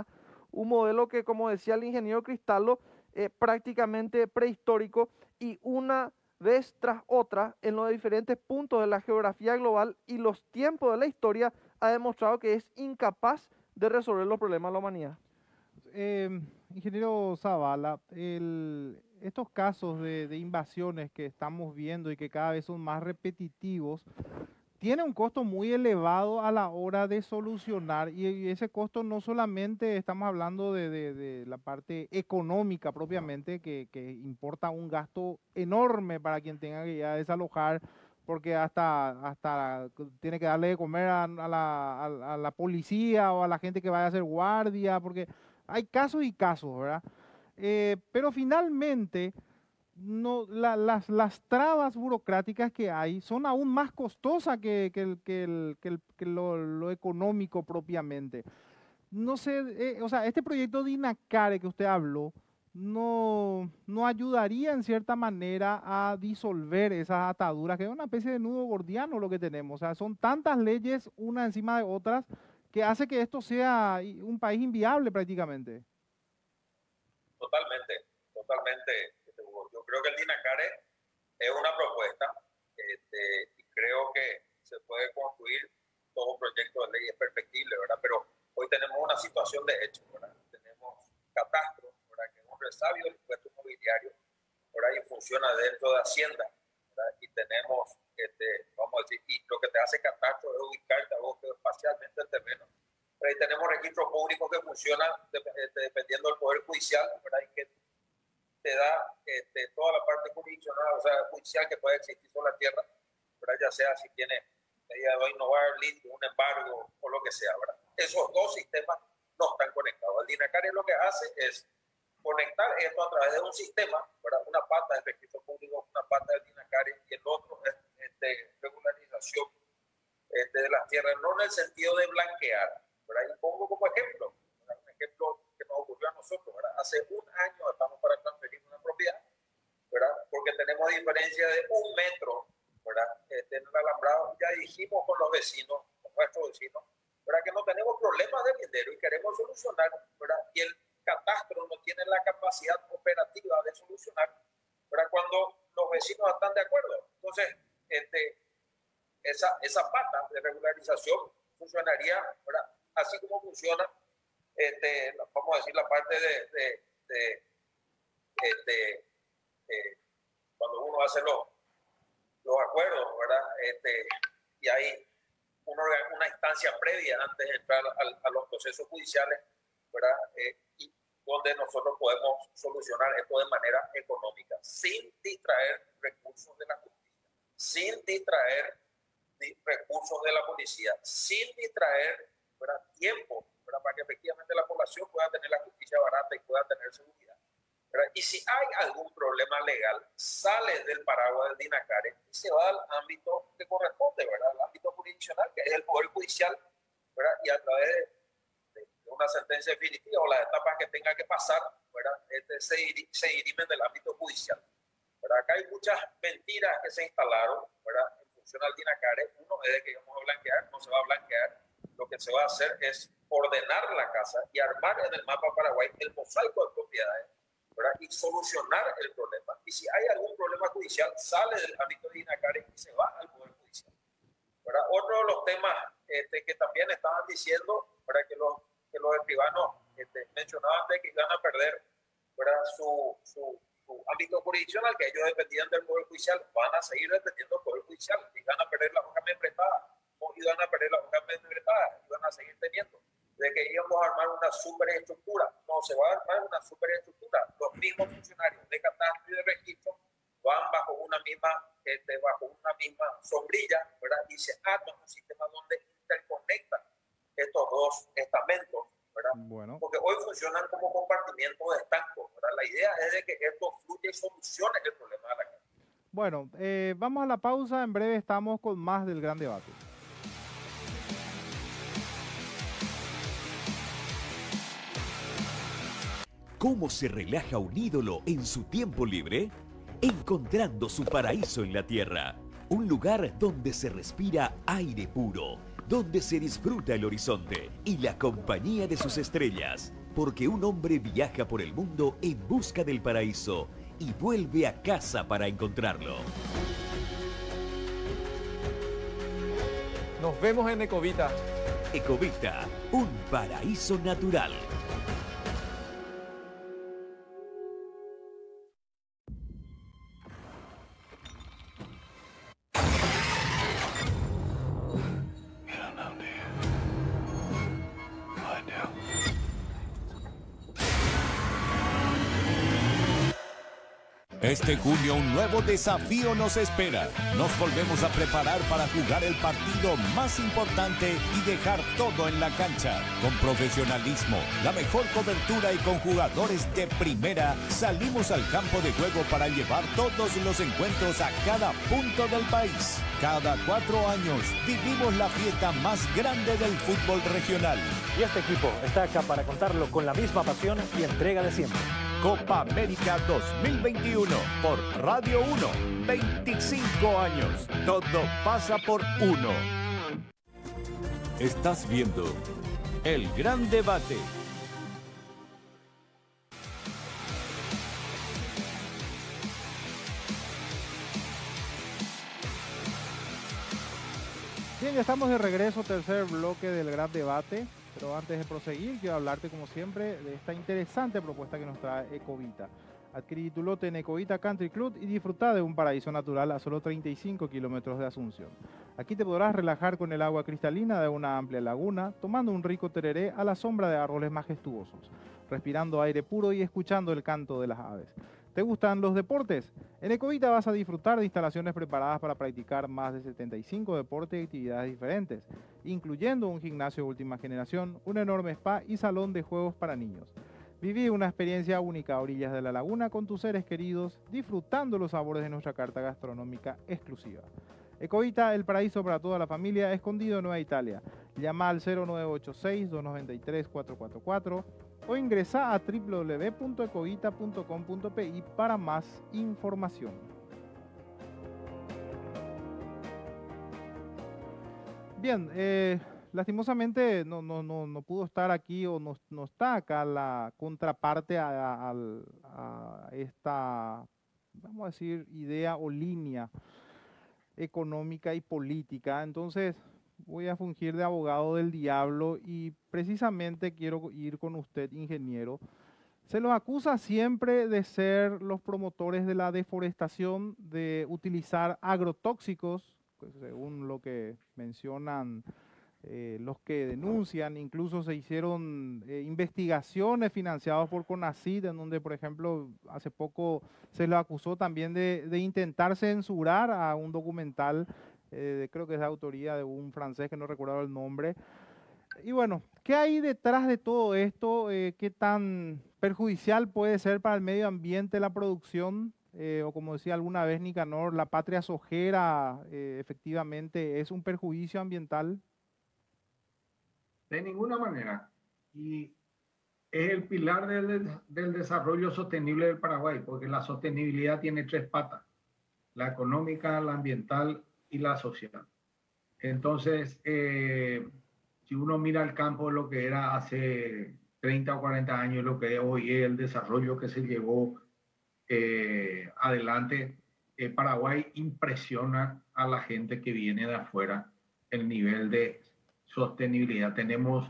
un modelo que, como decía el ingeniero Cristaldo, prácticamente prehistórico, y una vez tras otra, en los diferentes puntos de la geografía global y los tiempos de la historia, ha demostrado que es incapaz de resolver los problemas de la humanidad. Ingeniero Zavala, estos casos de invasiones que estamos viendo y que cada vez son más repetitivos, tiene un costo muy elevado a la hora de solucionar, y ese costo no solamente estamos hablando de la parte económica propiamente, que importa un gasto enorme para quien tenga que ir a desalojar, porque hasta tiene que darle de comer a la policía o a la gente que vaya a hacer guardia, porque hay casos y casos, ¿verdad? Pero finalmente no, las trabas burocráticas que hay son aún más costosas que lo económico propiamente. No sé, o sea, este proyecto de INACARE que usted habló, no ayudaría en cierta manera a disolver esas ataduras, que es una especie de nudo gordiano lo que tenemos. O sea, son tantas leyes una encima de otras que hace que esto sea un país inviable prácticamente. Totalmente. Yo creo que el DINACARE es una propuesta y creo que se puede construir todo un proyecto de ley, es perfectible, ¿verdad? Pero hoy tenemos una situación de hecho, ¿verdad? Tenemos catastro, ¿verdad? Que es un resabio del impuesto inmobiliario, ¿verdad? Y funciona dentro de Hacienda, ¿verdad? Y tenemos, vamos a decir, y lo que te hace catastro es ubicarte a vos espacialmente el terreno. Pero ahí tenemos registros públicos que funcionan dependiendo del Poder Judicial, ¿verdad? Y que te da toda la parte jurisdiccional, o sea, judicial que puede existir sobre la tierra, ¿verdad? Ya sea si tiene medida de innovar, litigio, un embargo o lo que sea, ¿verdad? Esos dos sistemas no están conectados. El DINACARE lo que hace es conectar esto a través de un sistema, ¿verdad? Una pata del registro público, una pata del DINACARE, y el otro es regularización de las tierras, no en el sentido de blanquear, ¿verdad? Y pongo como ejemplo, ¿verdad? Un ejemplo que nos ocurrió a nosotros, ¿verdad? Hace un año estamos para transferir una propiedad, ¿verdad? Porque tenemos diferencia de 1 metro, ¿verdad? En el alambrado. Ya dijimos con los vecinos, con nuestros vecinos, ¿verdad? Que no tenemos problemas de lindero y queremos solucionar, ¿verdad? Y el catastro no tiene la capacidad operativa de solucionar, ¿verdad? Cuando los vecinos están de acuerdo. Entonces, esa pata de regularización funcionaría, ¿verdad? Así como funciona, vamos a decir, la parte cuando uno hace los acuerdos, ¿verdad? Y hay una instancia previa antes de entrar a los procesos judiciales, ¿verdad? Y donde nosotros podemos solucionar esto de manera económica, sin distraer recursos de la justicia, sin distraer recursos de la policía, sin distraer, ¿verdad? Tiempo, ¿verdad? Para que efectivamente la población pueda tener la justicia barata y pueda tener seguridad, ¿verdad? Y si hay algún problema legal, sale del paraguas del DINACARE y se va al ámbito que corresponde, ¿verdad? Al ámbito jurisdiccional, que es el Poder Judicial, ¿verdad? Y a través de una sentencia definitiva o las etapas que tenga que pasar, ¿verdad? Se dirimen del ámbito judicial, ¿verdad? Acá hay muchas mentiras que se instalaron, ¿verdad? En función al DINACARE. Uno es de que vamos a blanquear, no se va a blanquear. Lo que se va a hacer es ordenar la casa y armar en el mapa Paraguay el mosaico de propiedades, ¿verdad? Y solucionar el problema. Y si hay algún problema judicial, sale del ámbito de DINACARE y se va al Poder Judicial, ¿verdad? Otro de los temas que también estaban diciendo, ¿verdad? Que los escribanos mencionaban de que iban a perder, ¿verdad? Su ámbito jurisdiccional, que ellos dependían del Poder Judicial, van a seguir dependiendo del Poder Judicial y van a perder la hoja membretada. Iban a perder la hoja membretada, iban a seguir teniendo. De que íbamos a armar una superestructura. No se va a armar una superestructura. Los mismos funcionarios de catastro y de registro van bajo una misma sombrilla, ¿verdad? Y se arma un sistema donde interconectan estos dos estamentos, ¿verdad? Bueno. Porque hoy funcionan como compartimientos de estancos, ¿verdad? La idea es de que esto fluya y solucione el problema de la casa. Bueno, vamos a la pausa. En breve estamos con más del gran debate. ¿Cómo se relaja un ídolo en su tiempo libre? Encontrando su paraíso en la tierra. Un lugar donde se respira aire puro, donde se disfruta el horizonte y la compañía de sus estrellas. porque un hombre viaja por el mundo en busca del paraíso y vuelve a casa para encontrarlo. Nos vemos en Ecovita. Ecovita, un paraíso natural. Este junio un nuevo desafío nos espera. Nos volvemos a preparar para jugar el partido más importante y dejar todo en la cancha. Con profesionalismo, la mejor cobertura y con jugadores de primera, salimos al campo de juego para llevar todos los encuentros a cada punto del país. Cada 4 años vivimos la fiesta más grande del fútbol regional. Y este equipo está acá para contarlo con la misma pasión y entrega de siempre. Copa América 2021 por Radio 1. 25 años. Todo pasa por uno. Estás viendo El Gran Debate. Bien, ya estamos de regreso, tercer bloque del Gran Debate. Pero antes de proseguir, quiero hablarte, como siempre, de esta interesante propuesta que nos trae Ecovita. Adquirí tu lote en Ecovita Country Club y disfruta de un paraíso natural a solo 35 kilómetros de Asunción. Aquí te podrás relajar con el agua cristalina de una amplia laguna, tomando un rico tereré a la sombra de árboles majestuosos, respirando aire puro y escuchando el canto de las aves. ¿Te gustan los deportes? En Ecovita vas a disfrutar de instalaciones preparadas para practicar más de 75 deportes y actividades diferentes, incluyendo un gimnasio de última generación, un enorme spa y salón de juegos para niños. Viví una experiencia única a orillas de la laguna con tus seres queridos, disfrutando los sabores de nuestra carta gastronómica exclusiva. Ecovita, el paraíso para toda la familia, escondido en Nueva Italia. Llama al 0986-293-444 o ingresa a www.ecovita.com.pi para más información. Bien, lastimosamente no pudo estar aquí o no está acá la contraparte a esta, vamos a decir, idea o línea económica y política. Entonces voy a fungir de abogado del diablo y precisamente quiero ir con usted, ingeniero. Se los acusa siempre de ser los promotores de la deforestación, de utilizar agrotóxicos, pues según lo que mencionan los que denuncian. Incluso se hicieron investigaciones financiadas por CONACYT, en donde, por ejemplo, hace poco se lo acusó también de intentar censurar a un documental, creo que es de autoría de un francés que no recuerdo el nombre. Y bueno, ¿qué hay detrás de todo esto? ¿Qué tan perjudicial puede ser para el medio ambiente la producción? O como decía alguna vez Nicanor, la patria sojera efectivamente es un perjuicio ambiental. De ninguna manera. Y es el pilar del desarrollo sostenible del Paraguay, porque la sostenibilidad tiene 3 patas: la económica, la ambiental y la social. Entonces, si uno mira el campo, lo que era hace 30 o 40 años, lo que hoy es el desarrollo que se llevó adelante, Paraguay impresiona a la gente que viene de afuera el nivel de sostenibilidad. Tenemos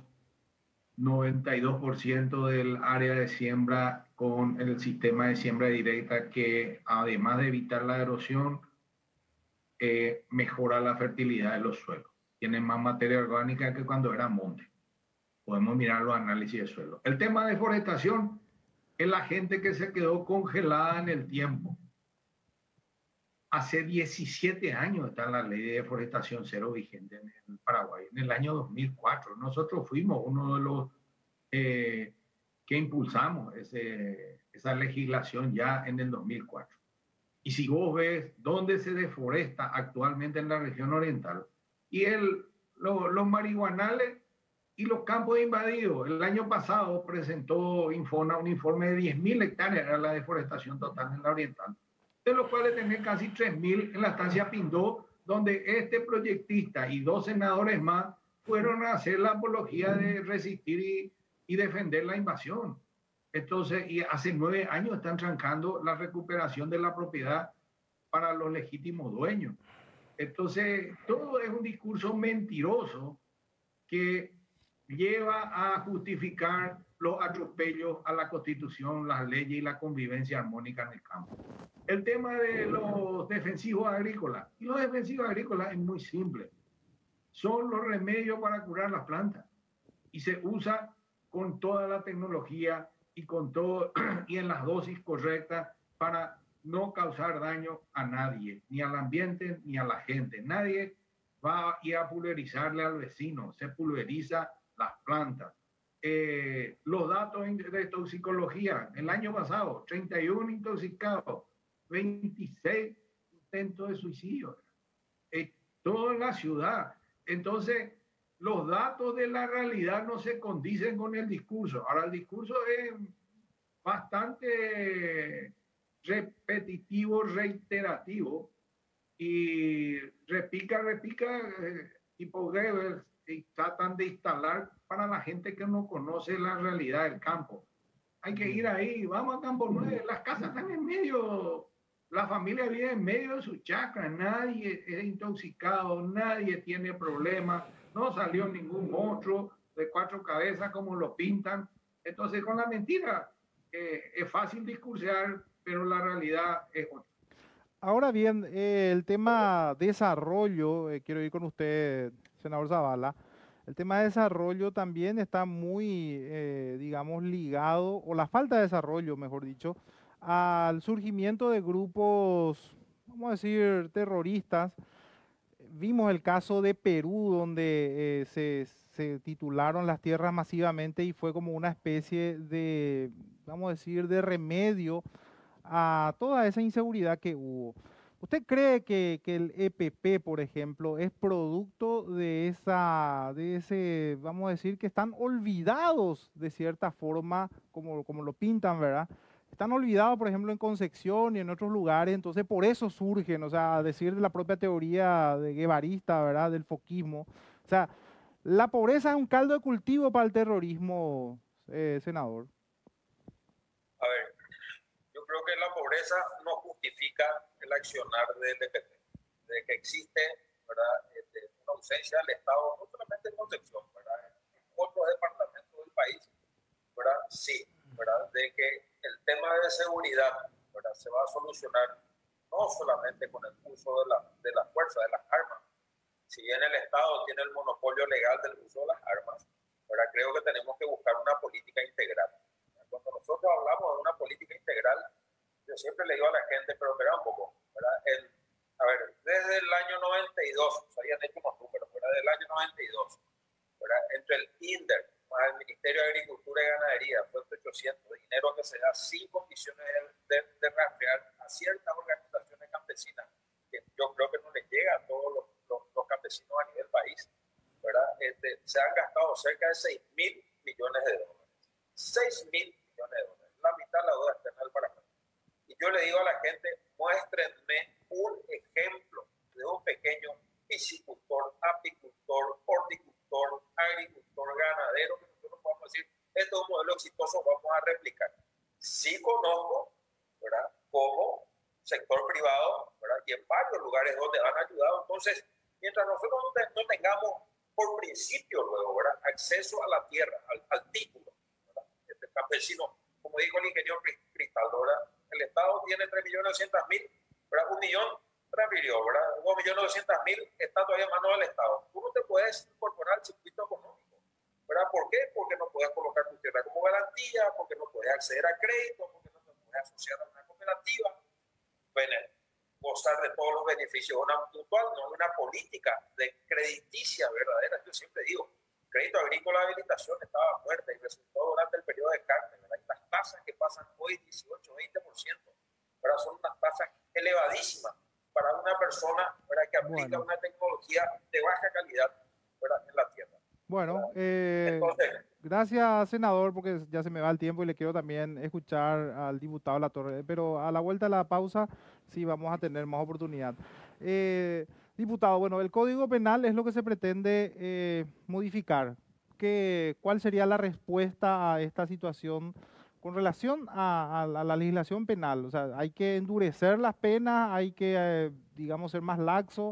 92% del área de siembra con el sistema de siembra directa, que además de evitar la erosión, mejora la fertilidad de los suelos. Tienen más materia orgánica que cuando era monte. Podemos mirar los análisis de suelo. El tema de deforestación es la gente que se quedó congelada en el tiempo. Hace 17 años está la ley de deforestación cero vigente en el Paraguay, en el año 2004. Nosotros fuimos uno de los que impulsamos esa legislación ya en el 2004. Y si vos ves dónde se deforesta actualmente en la región oriental, y los marihuanales y los campos invadidos, el año pasado presentó Infona un informe de 10.000 hectáreas, era la deforestación total en la oriental, de los cuales tenés casi 3.000 en la estancia Pindó, donde este proyectista y 2 senadores más fueron a hacer la apología de resistir y defender la invasión. Entonces, y hace 9 años están trancando la recuperación de la propiedad para los legítimos dueños. Entonces, todo es un discurso mentiroso que lleva a justificar los atropellos a la Constitución, las leyes y la convivencia armónica en el campo. El tema de los defensivos agrícolas. Y los defensivos agrícolas es muy simple. Son los remedios para curar las plantas. Y se usa con toda la tecnología y con todo y en las dosis correctas para no causar daño a nadie, ni al ambiente ni a la gente. Nadie va a ir a pulverizarle al vecino, se pulveriza las plantas. Los datos de toxicología, el año pasado, 31 intoxicados, 26 intentos de suicidio. Todo en la ciudad. Entonces, los datos de la realidad no se condicen con el discurso. Ahora, el discurso es bastante repetitivo, reiterativo, y repica, tipo Goebbels, y tratan de instalar para la gente que no conoce la realidad del campo. Hay que ir ahí, vamos a Campo 9, las casas están en medio, la familia vive en medio de su chacra, nadie es intoxicado, nadie tiene problemas, no salió ningún monstruo de 4 cabezas como lo pintan. Entonces, con la mentira es fácil discursear, pero la realidad es otra. Ahora bien, el tema desarrollo, quiero ir con usted, senador Zavala. El tema de desarrollo también está muy, digamos, ligado, o la falta de desarrollo, mejor dicho, al surgimiento de grupos, vamos a decir, terroristas. Vimos el caso de Perú, donde se titularon las tierras masivamente y fue como una especie de, vamos a decir, de remedio a toda esa inseguridad que hubo. ¿Usted cree que el EPP, por ejemplo, es producto de ese, vamos a decir, que están olvidados de cierta forma, como lo pintan, ¿verdad? Están olvidados, por ejemplo, en Concepción y en otros lugares, entonces por eso surgen, o sea, a decir de la propia teoría de guevarista, ¿verdad? Del foquismo. O sea, la pobreza es un caldo de cultivo para el terrorismo, senador. A ver, yo creo que la pobreza no justifica el accionar del EPP. De que existe, ¿verdad? Una ausencia del Estado, no solamente en Concepción, ¿verdad? En otros departamentos del país, ¿verdad? Sí, ¿verdad? De que el tema de seguridad, ¿verdad? Se va a solucionar no solamente con el uso de la fuerza, de las armas. Si bien el Estado tiene el monopolio legal del uso de las armas, ¿verdad? Creo que tenemos que buscar una política integral. Cuando nosotros hablamos de una política integral, yo siempre le digo a la gente, pero espera un poco, ¿verdad? A ver, desde el año 92, se habían hecho unos números, ¿verdad? Del año 92, ¿verdad? Entre el INDER más el Ministerio de Agricultura y Ganadería, fue 800 de dinero que se da sin condiciones de rastrear a ciertas organizaciones campesinas, que yo creo que no les llega a todos los campesinos a nivel país, ¿verdad? Se han gastado cerca de 6.000 millones de dólares. 6.000 millones de dólares, la mitad de la deuda externa del Paraguay. Y yo le digo a la gente, muéstrenme un ejemplo de un pequeño piscicultor, apicultor, horticultor, agricultor, ganadero, que nosotros podamos decir, esto es un modelo exitoso, vamos a replicar. Sí conozco, ¿verdad?, como sector privado, ¿verdad?, y en varios lugares donde han ayudado. Entonces, mientras nosotros no tengamos por principio luego, ¿verdad?, acceso a la tierra, al título, ¿verdad?, este campesino, como dijo el ingeniero Cristaldo, ¿verdad?, el Estado tiene 3.900.000, ¿verdad?, 1 millón transfirió, ¿verdad?, 2.200.000 está todavía en manos del Estado. Tú no te puedes incorporar al circuito económico, ¿verdad? ¿Por qué? Porque no puedes colocar tu tierra como garantía, porque no puedes acceder a crédito, porque no te puedes asociar a una cooperativa, bueno, gozar de todos los beneficios de una mutual, no de una política de crediticia verdadera. Yo siempre digo, crédito agrícola de habilitación estaba muerta y resultó durante el periodo de Carter, ¿verdad? Y las tasas que pasan hoy, 18-20%, ¿verdad?, son unas tasas elevadísimas para una persona, ¿verdad?, que aplica una tecnología de baja calidad, ¿verdad?, en la tierra. Bueno, gracias, senador, porque ya se me va el tiempo y le quiero también escuchar al diputado Latorre, pero a la vuelta de la pausa sí vamos a tener más oportunidad. Diputado, bueno, el Código Penal es lo que se pretende modificar. ¿cuál sería la respuesta a esta situación con relación a la legislación penal? O sea, hay que endurecer las penas, hay que, digamos, ser más laxo.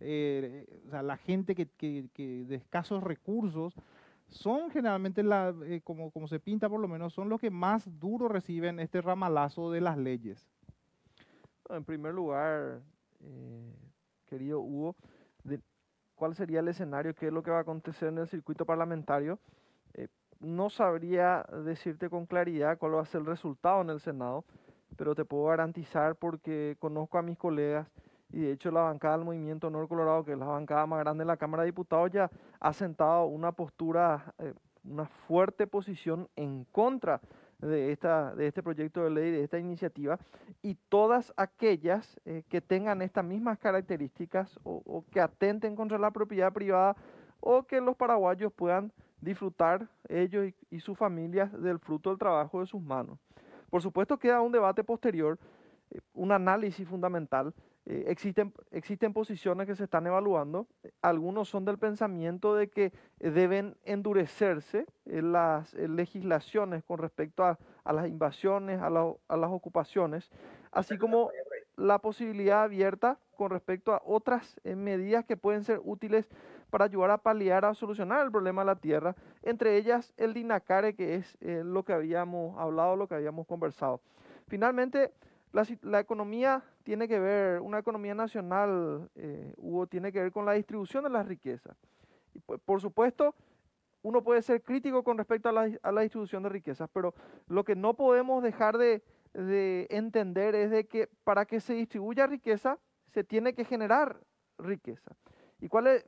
O sea, la gente que de escasos recursos son generalmente, como se pinta por lo menos, son los que más duro reciben este ramalazo de las leyes. En primer lugar, querido Hugo, ¿cuál sería el escenario? ¿Qué es lo que va a acontecer en el circuito parlamentario? No sabría decirte con claridad cuál va a ser el resultado en el Senado, pero te puedo garantizar, porque conozco a mis colegas, y de hecho la bancada del Movimiento Honor Colorado, que es la bancada más grande de la Cámara de Diputados, ya ha sentado una postura, una fuerte posición en contra de este proyecto de ley, de esta iniciativa, y todas aquellas que tengan estas mismas características o que atenten contra la propiedad privada, o que los paraguayos puedan disfrutar ellos y sus familias del fruto del trabajo de sus manos. Por supuesto, queda un debate posterior, un análisis fundamental. Existen posiciones que se están evaluando. Algunos son del pensamiento de que deben endurecerse las legislaciones con respecto a las invasiones, a las ocupaciones, así como la posibilidad abierta con respecto a otras medidas que pueden ser útiles para ayudar a paliar, a solucionar el problema de la tierra, entre ellas el DINACARE, que es lo que habíamos hablado, lo que habíamos conversado. Finalmente, la economía tiene que ver, una economía nacional, Hugo, tiene que ver con la distribución de las riquezas. Y por supuesto, uno puede ser crítico con respecto a la distribución de riquezas, pero lo que no podemos dejar de entender es de que para que se distribuya riqueza, se tiene que generar riqueza. ¿Y cuál es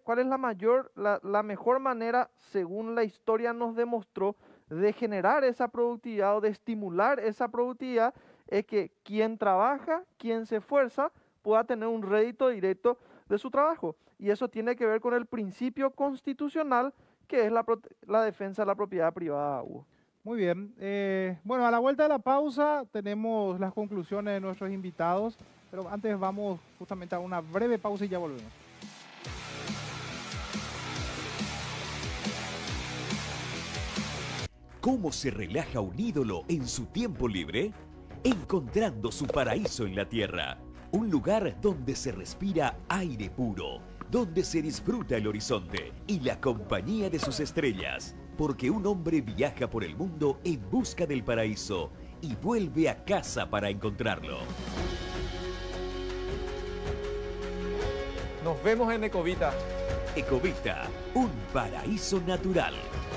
la mejor manera, según la historia nos demostró, de generar esa productividad o de estimular esa productividad? Es que quien trabaja, quien se esfuerza, pueda tener un rédito directo de su trabajo. Y eso tiene que ver con el principio constitucional, que es la defensa de la propiedad privada, Hugo. Muy bien. Bueno, a la vuelta de la pausa tenemos las conclusiones de nuestros invitados, pero antes vamos justamente a una breve pausa y ya volvemos. ¿Cómo se relaja un ídolo en su tiempo libre? Encontrando su paraíso en la tierra. Un lugar donde se respira aire puro, donde se disfruta el horizonte y la compañía de sus estrellas. Porque un hombre viaja por el mundo en busca del paraíso y vuelve a casa para encontrarlo. Nos vemos en Ecovita. Ecovita, un paraíso natural.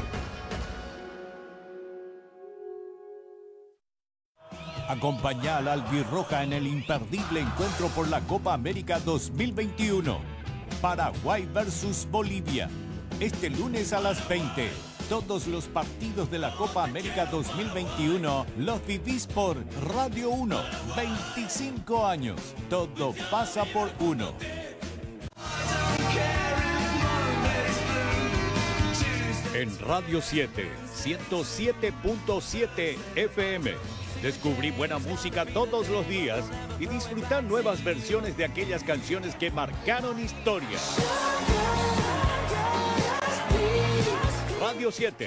Acompañá a la albirroja en el imperdible encuentro por la Copa América 2021. Paraguay versus Bolivia. Este lunes a las 20. Todos los partidos de la Copa América 2021 los vivís por Radio 1. 25 años. Todo pasa por uno. En Radio 7, 107.7 FM. Descubrí buena música todos los días y disfrutar nuevas versiones de aquellas canciones que marcaron historia. Radio 7,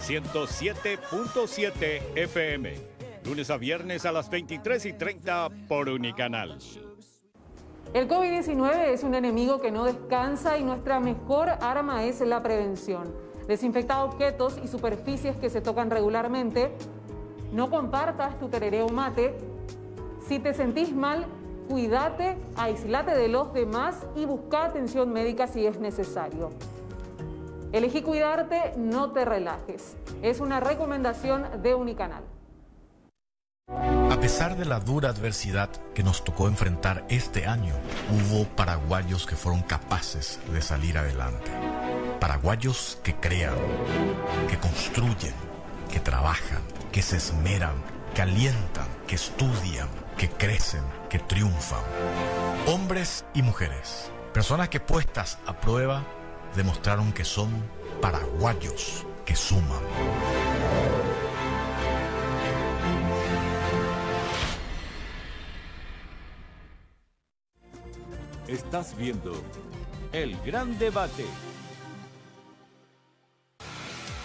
107.7 FM. Lunes a viernes a las 23:30 por Unicanal. El COVID-19 es un enemigo que no descansa y nuestra mejor arma es la prevención. Desinfecta objetos y superficies que se tocan regularmente. No compartas tu tereré o mate. Si te sentís mal, cuídate, aislate de los demás y busca atención médica si es necesario. Elegí cuidarte, no te relajes. Es una recomendación de Unicanal. A pesar de la dura adversidad que nos tocó enfrentar este año, hubo paraguayos que fueron capaces de salir adelante. Paraguayos que crean, que construyen, que trabajan, que se esmeran, que alientan, que estudian, que crecen, que triunfan. Hombres y mujeres, personas que puestas a prueba demostraron que son paraguayos que suman. Estás viendo El Gran Debate.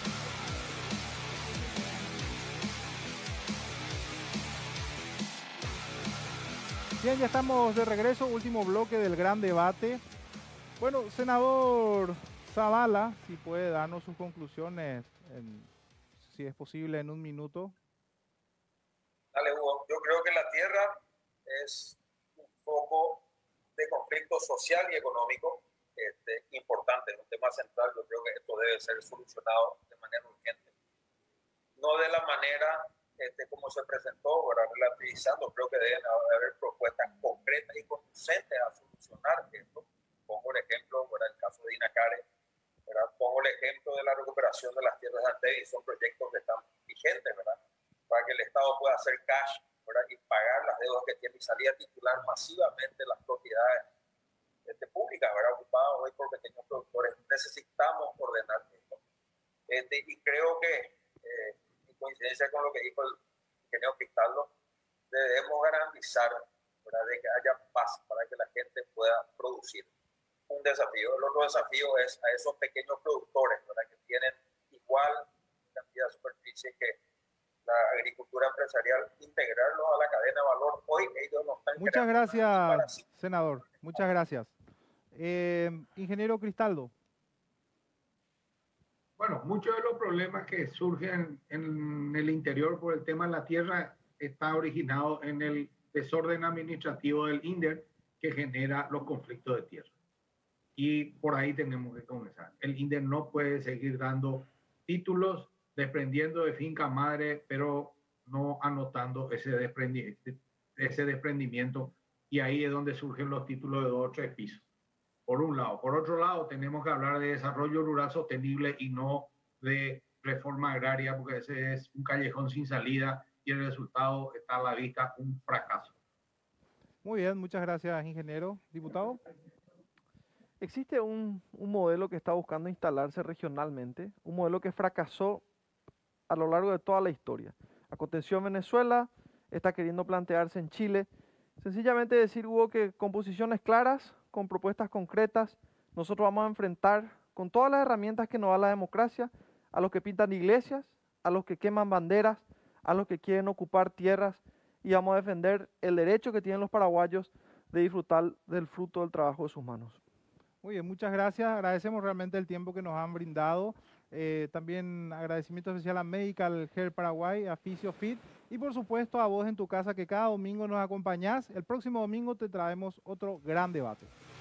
Bien, ya estamos de regreso, último bloque del gran debate. Bueno, senador Zavala, si puede darnos sus conclusiones, si es posible, en un minuto. Dale, Hugo. Yo creo que la tierra es un foco de conflicto social y económico importante, es un tema central. Yo creo que esto debe ser solucionado de manera urgente. No de la manera como se presentó, relativizando. Creo que deben haber propuestas concretas y conducentes a solucionar esto. Pongo el ejemplo, el caso de Inacare, pongo el ejemplo de la recuperación de las tierras de Antevi. Son proyectos que están vigentes, ¿verdad? Para que el Estado pueda hacer cash, ¿verdad? Y pagar las deudas que tiene y salir a titular masivamente las propiedades públicas, ¿verdad? Ocupadas hoy por pequeños productores. Necesitamos ordenar esto. Y creo que, en coincidencia con lo que dijo el ingeniero Cristaldo, debemos garantizar, ¿verdad?, de que haya paz para que la gente pueda producir. Un desafío. El otro desafío es a esos pequeños productores, ¿verdad?, que tienen igual cantidad de superficie que la agricultura empresarial, integrarlos a la cadena de valor. Hoy ellos no están. Muchas gracias, senador. Muchas gracias. Ingeniero Cristaldo. Bueno, muchos de los problemas que surgen en el interior por el tema de la tierra está originado en el desorden administrativo del INDER que genera los conflictos de tierra. Y por ahí tenemos que comenzar. El INDER no puede seguir dando títulos desprendiendo de finca madre, pero no anotando ese desprendimiento. Y ahí es donde surgen los títulos de 2 o 3 pisos. Por un lado. Por otro lado, tenemos que hablar de desarrollo rural sostenible y no de reforma agraria, porque ese es un callejón sin salida y el resultado está a la vista, un fracaso. Muy bien, muchas gracias, ingeniero. Diputado. Existe un modelo que está buscando instalarse regionalmente, un modelo que fracasó a lo largo de toda la historia. Aconteció en Venezuela, está queriendo plantearse en Chile. Sencillamente decir, Hugo, que con posiciones claras, con propuestas concretas, nosotros vamos a enfrentar con todas las herramientas que nos da la democracia a los que pintan iglesias, a los que queman banderas, a los que quieren ocupar tierras, y vamos a defender el derecho que tienen los paraguayos de disfrutar del fruto del trabajo de sus manos. Muy bien, muchas gracias. Agradecemos realmente el tiempo que nos han brindado. También agradecimiento especial a Medical Hair Paraguay, a FisioFit y por supuesto a vos en tu casa que cada domingo nos acompañás. El próximo domingo te traemos otro gran debate.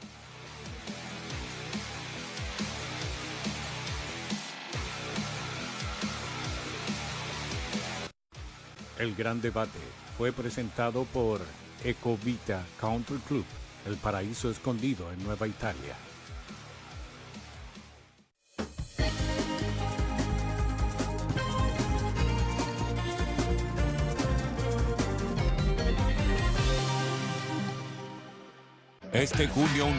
El gran debate fue presentado por Ecovita Country Club, el paraíso escondido en Nueva Italia. Este julio